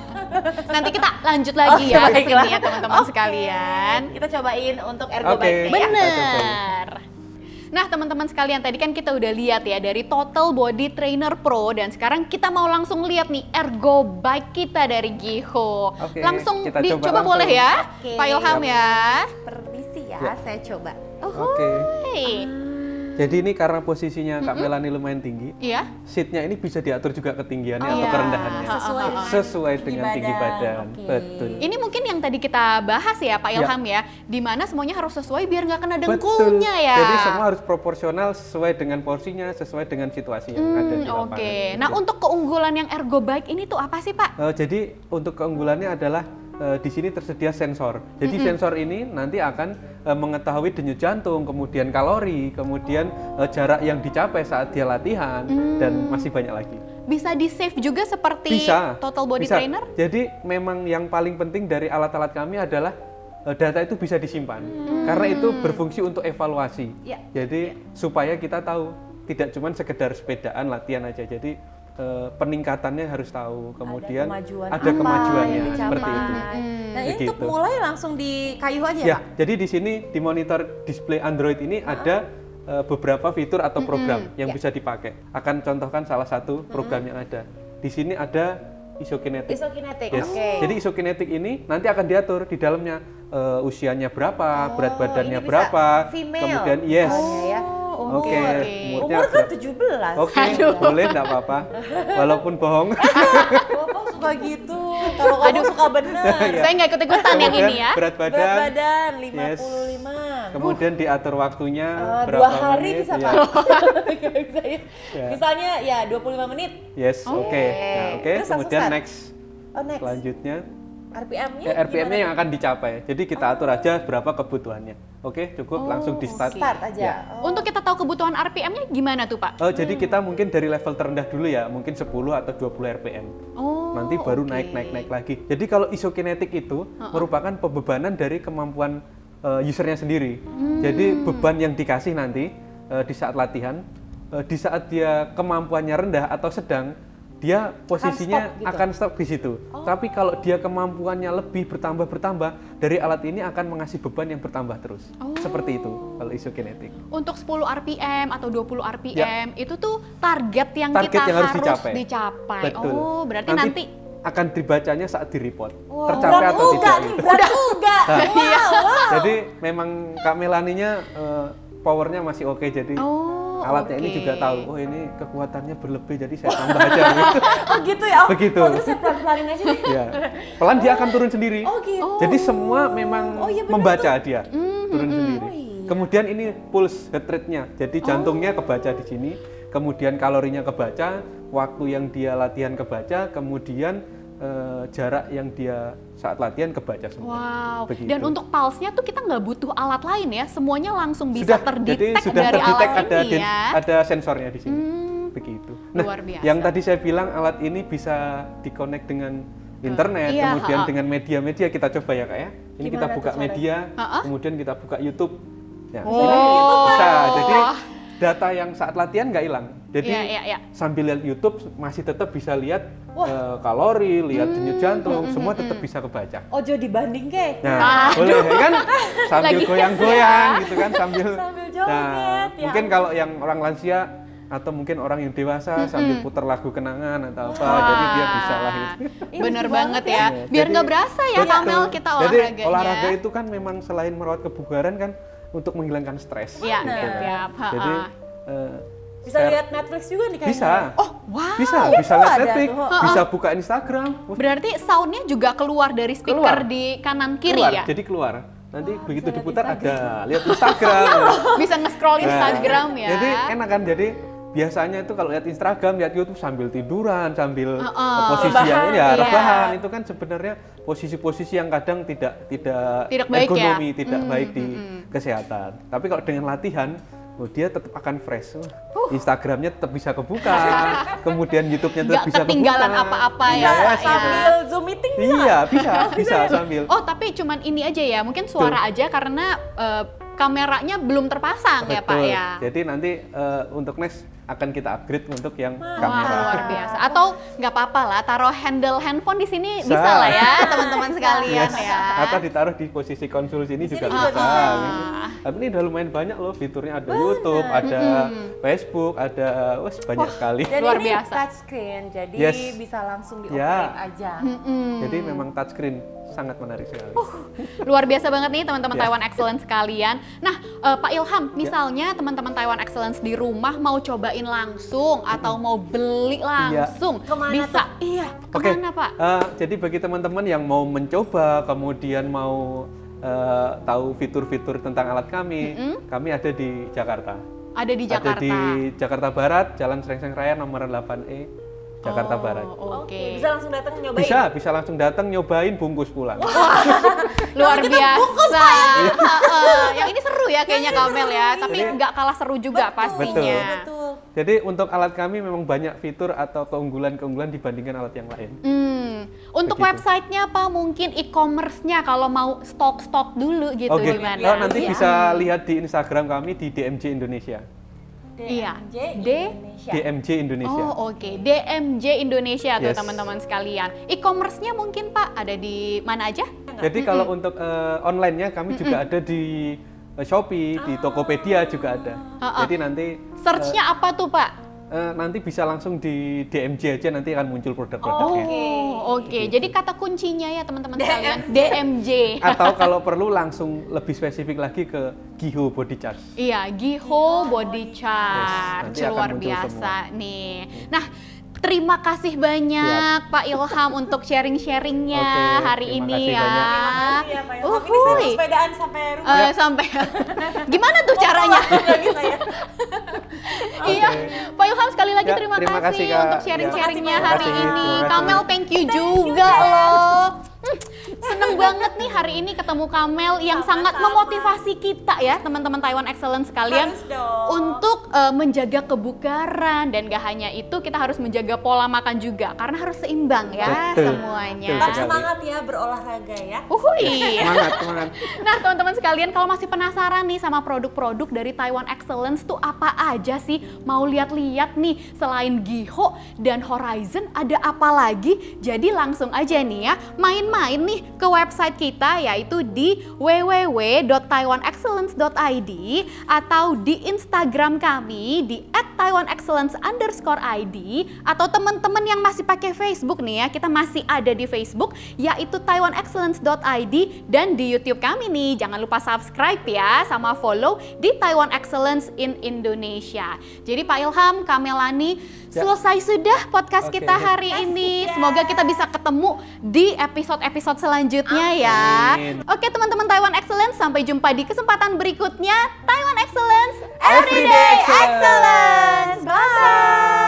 Nanti kita lanjut lagi Oke, ya di baiklah. sini ya teman-teman Oke. sekalian. Kita cobain untuk ergo Oke. bike ya. Bener. Nah teman-teman sekalian, tadi kan kita udah lihat ya dari Total Body Trainer Pro, dan sekarang kita mau langsung lihat nih ergo bike kita dari Giho. Oke, langsung kita dicoba coba langsung. boleh ya, Oke. Pak Ilham ya. Permisi ya, Ya. saya coba. Oke. Hei. Jadi ini karena posisinya Kak Melani lumayan tinggi, Iya. seatnya ini bisa diatur juga ketinggiannya Oh, atau iya. kerendahannya. Sesuai dengan Sesuai tinggi dengan tinggi badan. Oke. Betul. Ini mungkin yang tadi kita bahas ya Pak Ya. Ilham ya, di mana semuanya harus sesuai biar nggak kena Betul. dengkulnya ya. Jadi semua harus proporsional sesuai dengan porsinya, sesuai dengan situasi yang ada di Hmm, lapangan. Oke. Nah Gitu. untuk keunggulan yang ergo bike ini tuh apa sih Pak? Eh, jadi untuk keunggulannya adalah eh, di sini tersedia sensor. Jadi sensor ini nanti akan eh, mengetahui denyut jantung, kemudian kalori, kemudian eh, jarak yang dicapai saat dia latihan, dan masih banyak lagi. Bisa di save juga seperti Bisa. Total Body bisa. Trainer? Jadi memang yang paling penting dari alat-alat kami adalah eh, data itu bisa disimpan. Karena itu berfungsi untuk evaluasi. Ya. Jadi supaya kita tahu tidak cuma sekedar sepedaan latihan aja. Jadi eh, peningkatannya harus tahu. Kemudian kemajuan ada apa kemajuannya yang dicapai. seperti itu. Nah ini Begitu. untuk mulai langsung di kayu aja Ya, Pak? jadi di sini di monitor display Android ini ada eh, beberapa fitur atau program yang Ya. bisa dipakai. Akan contohkan salah satu program yang ada. Di sini ada isokinetik. Isokinetik, Yes. oke. Jadi isokinetik ini nanti akan diatur di dalamnya eh, usianya berapa, berat badannya ini bisa berapa, female kemudian yes. soalnya ya. Oh, Oke, oke. umurnya Umur kan berapa? tujuh belas. Oke, boleh enggak apa-apa. Walaupun bohong. Bapak suka gitu. Kalau kamu suka bener. Iya. Saya nggak ikut-ikutan yang Kemudian ini ya. berat Berat badan. badan lima Yes. puluh lima. Kemudian diatur waktunya Eh, berapa dua hari menit. bisa ya. Pak? Nggak bisa ya. Ya. Misalnya ya dua puluh lima menit. Yes, oke. Nah, oke. Terus langsung Kemudian start? next. Oh next. Selanjutnya R P M-nya eh, R P M-nya yang akan dicapai. Jadi kita atur aja berapa kebutuhannya. Oke, cukup langsung di start. Start aja. Ya. Oh. Untuk kita tahu kebutuhan R P M-nya gimana tuh Pak? Oh, jadi kita mungkin dari level terendah dulu ya, mungkin sepuluh atau dua puluh R P M. Oh, Nanti baru oke. naik naik naik lagi. Jadi kalau isokinetik itu merupakan pembebanan dari kemampuan eh, usernya sendiri. Hmm. Jadi beban yang dikasih nanti eh, di saat latihan, eh, di saat dia kemampuannya rendah atau sedang, dia posisinya stop gitu? akan stop di situ. Tapi kalau dia kemampuannya lebih bertambah bertambah, dari alat ini akan mengasih beban yang bertambah terus. Oh. Seperti itu kalau isokinetik. Untuk sepuluh R P M atau dua puluh R P M Ya. itu tuh target yang Target kita yang harus harus dicapai. dicapai. Betul. Oh, berarti nanti, akan dibacanya saat di report. Wah, Tercapai berat atau juga tidak. nih, gitu. berat juga. Nah. Wow, wow. Jadi memang Kak Melaninya eh, powernya masih oke, jadi Oh, alatnya ini oke. juga tahu, oh ini kekuatannya berlebih, jadi saya tambah aja gitu. Oh gitu ya? Oh, Begitu. Oh, terus saya pelan-pelanin aja nih. Ya. Pelan dia akan turun sendiri. Oh gitu. Jadi semua memang Oh, iya benar membaca dia, Hmm, turun sendiri. Oh, iya. Kemudian ini pulse heart rate-nya, jadi jantungnya kebaca di sini, kemudian kalorinya kebaca, waktu yang dia latihan kebaca, kemudian eh, jarak yang dia saat latihan kebaca semua. Wow. Begitu. Dan untuk pulse-nya tuh kita nggak butuh alat lain ya, semuanya langsung bisa sudah, jadi terdetek sudah dari terdetek alat ada ini den- ya. ada sensornya di sini. Hmm, Begitu. luar biasa. yang tadi saya bilang alat ini bisa dikonek dengan internet, iya, kemudian ha-ha. dengan media-media, kita coba ya Kak ya. Ini Gimana kita tuh buka caranya? media, Ha-ha. kemudian kita buka YouTube. Ya, Oh. ini bisa. Jadi data yang saat latihan nggak hilang. Jadi Iya, iya, iya. sambil lihat YouTube masih tetap bisa lihat eh, kalori, lihat denyut jantung, semua tetap bisa kebaca. Ojo dibanding ke. Nah, boleh ya kan sambil Lagi goyang-goyang gitu kan sambil. Sambil joget, Nah, ya mungkin kalau yang orang lansia atau mungkin orang yang dewasa sambil putar lagu kenangan atau apa, jadi dia bisa lah gitu. Ih, Bener lucu banget ya. Ya, Biar jadi- nggak berasa ya betul. Kamel kita Jadi olahraganya. olahraga itu kan memang selain merawat kebugaran kan untuk menghilangkan stres. Iya, gitu iya, kan. iya, ha-ha. Jadi eh, Bisa share- lihat Netflix juga nih kayaknya. bisa. Oh, wow. Bisa, bisa Oh, lihat ada Netflix, tuh. bisa buka Instagram. Berarti soundnya juga keluar dari speaker Keluar. di kanan kiri keluar, ya? jadi keluar. Nanti begitu bisa lihat diputar Instagram. ada lihat Instagram. Bisa nge-scroll Nah, Instagram ya. Jadi enak kan, jadi biasanya itu kalau lihat Instagram, lihat YouTube sambil tiduran, sambil Uh-uh. posisi yang Rebahan, ya iya. rebahan, itu kan sebenarnya posisi-posisi yang kadang tidak tidak, Tidak baik ya? ergonomi, tidak baik di kesehatan. Tapi kalau dengan latihan, oh, dia tetap akan fresh. Wah, Instagramnya tetap bisa kebuka, kemudian YouTube-nya tetap Nggak bisa ketinggalan kebuka. apa-apa ya, Iya, Pak, ya. Sambil Zoom meeting bisa. Iya, bisa, bisa sambil. Oh, tapi cuman ini aja ya, mungkin suara aja karena eh, kameranya belum terpasang ya Pak Betul. ya. Jadi nanti eh, untuk next akan kita upgrade untuk yang Wah, kamera. luar biasa. Atau nggak apa-apa lah, taruh handle handphone di sini Bisa. bisa lah ya, teman-teman sekalian Yes. ya. Atau ditaruh di posisi konsul sini Di juga sini bisa. juga bisa. Ah. Tapi ini udah lumayan banyak loh fiturnya, ada YouTube, ada Facebook, ada wes banyak sekali. Dan Luar ini biasa. touchscreen, jadi Yes. bisa langsung Ya. dioperate aja. Jadi memang touchscreen sangat menarik sekali. Luar biasa banget nih teman-teman Ya. Taiwan Excellence sekalian. Nah, eh, Pak Ilham, misalnya teman-teman Taiwan Excellence di rumah mau cobain langsung atau mau beli langsung, Kemana bisa? Iya, Oke, kemana Pak? eh, jadi bagi teman-teman yang mau mencoba, kemudian mau eh, tahu fitur-fitur tentang alat kami, kami ada di Jakarta. Ada di Jakarta. Ada di Jakarta Barat, Jalan Srengseng Raya nomor delapan E, Jakarta Oh, Barat. Oke. Bisa langsung datang nyobain. Bisa, bisa langsung datang nyobain, bungkus pulang. Luar Kalau gitu biasa. bungkus, Pak, ya. Heeh. Yang ini seru ya kayaknya Kamel ya, tapi Jadi- nggak kalah seru juga pastinya. Betul. Jadi untuk alat kami memang banyak fitur atau keunggulan-keunggulan dibandingkan alat yang lain. Hmm. Untuk Begitu. websitenya apa mungkin e-commerce-nya kalau mau stok-stok dulu gitu Oke, gimana? oh, nanti Iya. bisa lihat di Instagram kami di D M J Indonesia. Iya. D M J D- Indonesia. D M J Indonesia. Oh oke, D M J Indonesia tuh Yes. teman-teman sekalian. E-commerce-nya mungkin Pak ada di mana aja? Jadi kalau untuk eh, online-nya kami juga ada di eh, Shopee, di Tokopedia juga ada. Ah, ah. Jadi nanti Search-nya apa tuh Pak? eh, nanti bisa langsung di D M J aja, nanti akan muncul Oh produk-produknya. oke, jadi kata kuncinya ya teman-teman sekalian D M J. Atau kalau perlu langsung lebih spesifik lagi ke Giho Body Charge. Iya, Giho Body Charge, nanti akan luar muncul biasa nih. Nah, terima kasih banyak Pak Ilham untuk sharing-sharingnya Oke, hari terima ini kasih ya. banyak. Makasih ya Pak Ilham. Ini Uhuy. saya sepedaan sampai rumah. Eh, sampai gimana tuh caranya? Lagi saya. Iya, Pak Ilham sekali lagi Ya, terima, terima kasih, kasih, Kak. untuk Ya. sharing-sharingnya Terima hari kasih, ini. terima kasih. Kamel thank you juga loh. Hmm, seneng banget nih hari ini ketemu Kamel yang sangat Sama-sama. memotivasi kita ya teman-teman Taiwan Excellence sekalian Harus dong. untuk eh, menjaga kebugaran, dan gak hanya itu kita harus menjaga pola makan juga karena harus seimbang ya Betul. semuanya. Betul Tetap sekali. semangat ya berolahraga ya. Uhuy. Semangat, semangat. Nah teman-teman sekalian, kalau masih penasaran nih sama produk-produk dari Taiwan Excellence tuh apa aja sih? Mau lihat-lihat nih, selain Giho dan Horizon ada apa lagi? Jadi langsung aja nih ya, main-main nih ke website kita yaitu di w w w dot taiwan excellence dot i d atau di Instagram kami di at taiwan excellence underscore i d, atau teman-teman yang masih pakai Facebook nih ya, kita masih ada di Facebook yaitu taiwan excellence dot i d, dan di YouTube kami nih jangan lupa subscribe ya sama follow di Taiwan Excellence in Indonesia. Jadi Pak Ilham, Kamelani, Ya. selesai sudah podcast Oke. kita hari ini. Semoga kita bisa ketemu di episode-episode selanjutnya ya. Amin. Oke teman-teman Taiwan Excellence, sampai jumpa di kesempatan berikutnya. Taiwan Excellence, Everyday Everyday Excellence. Excellence. Bye.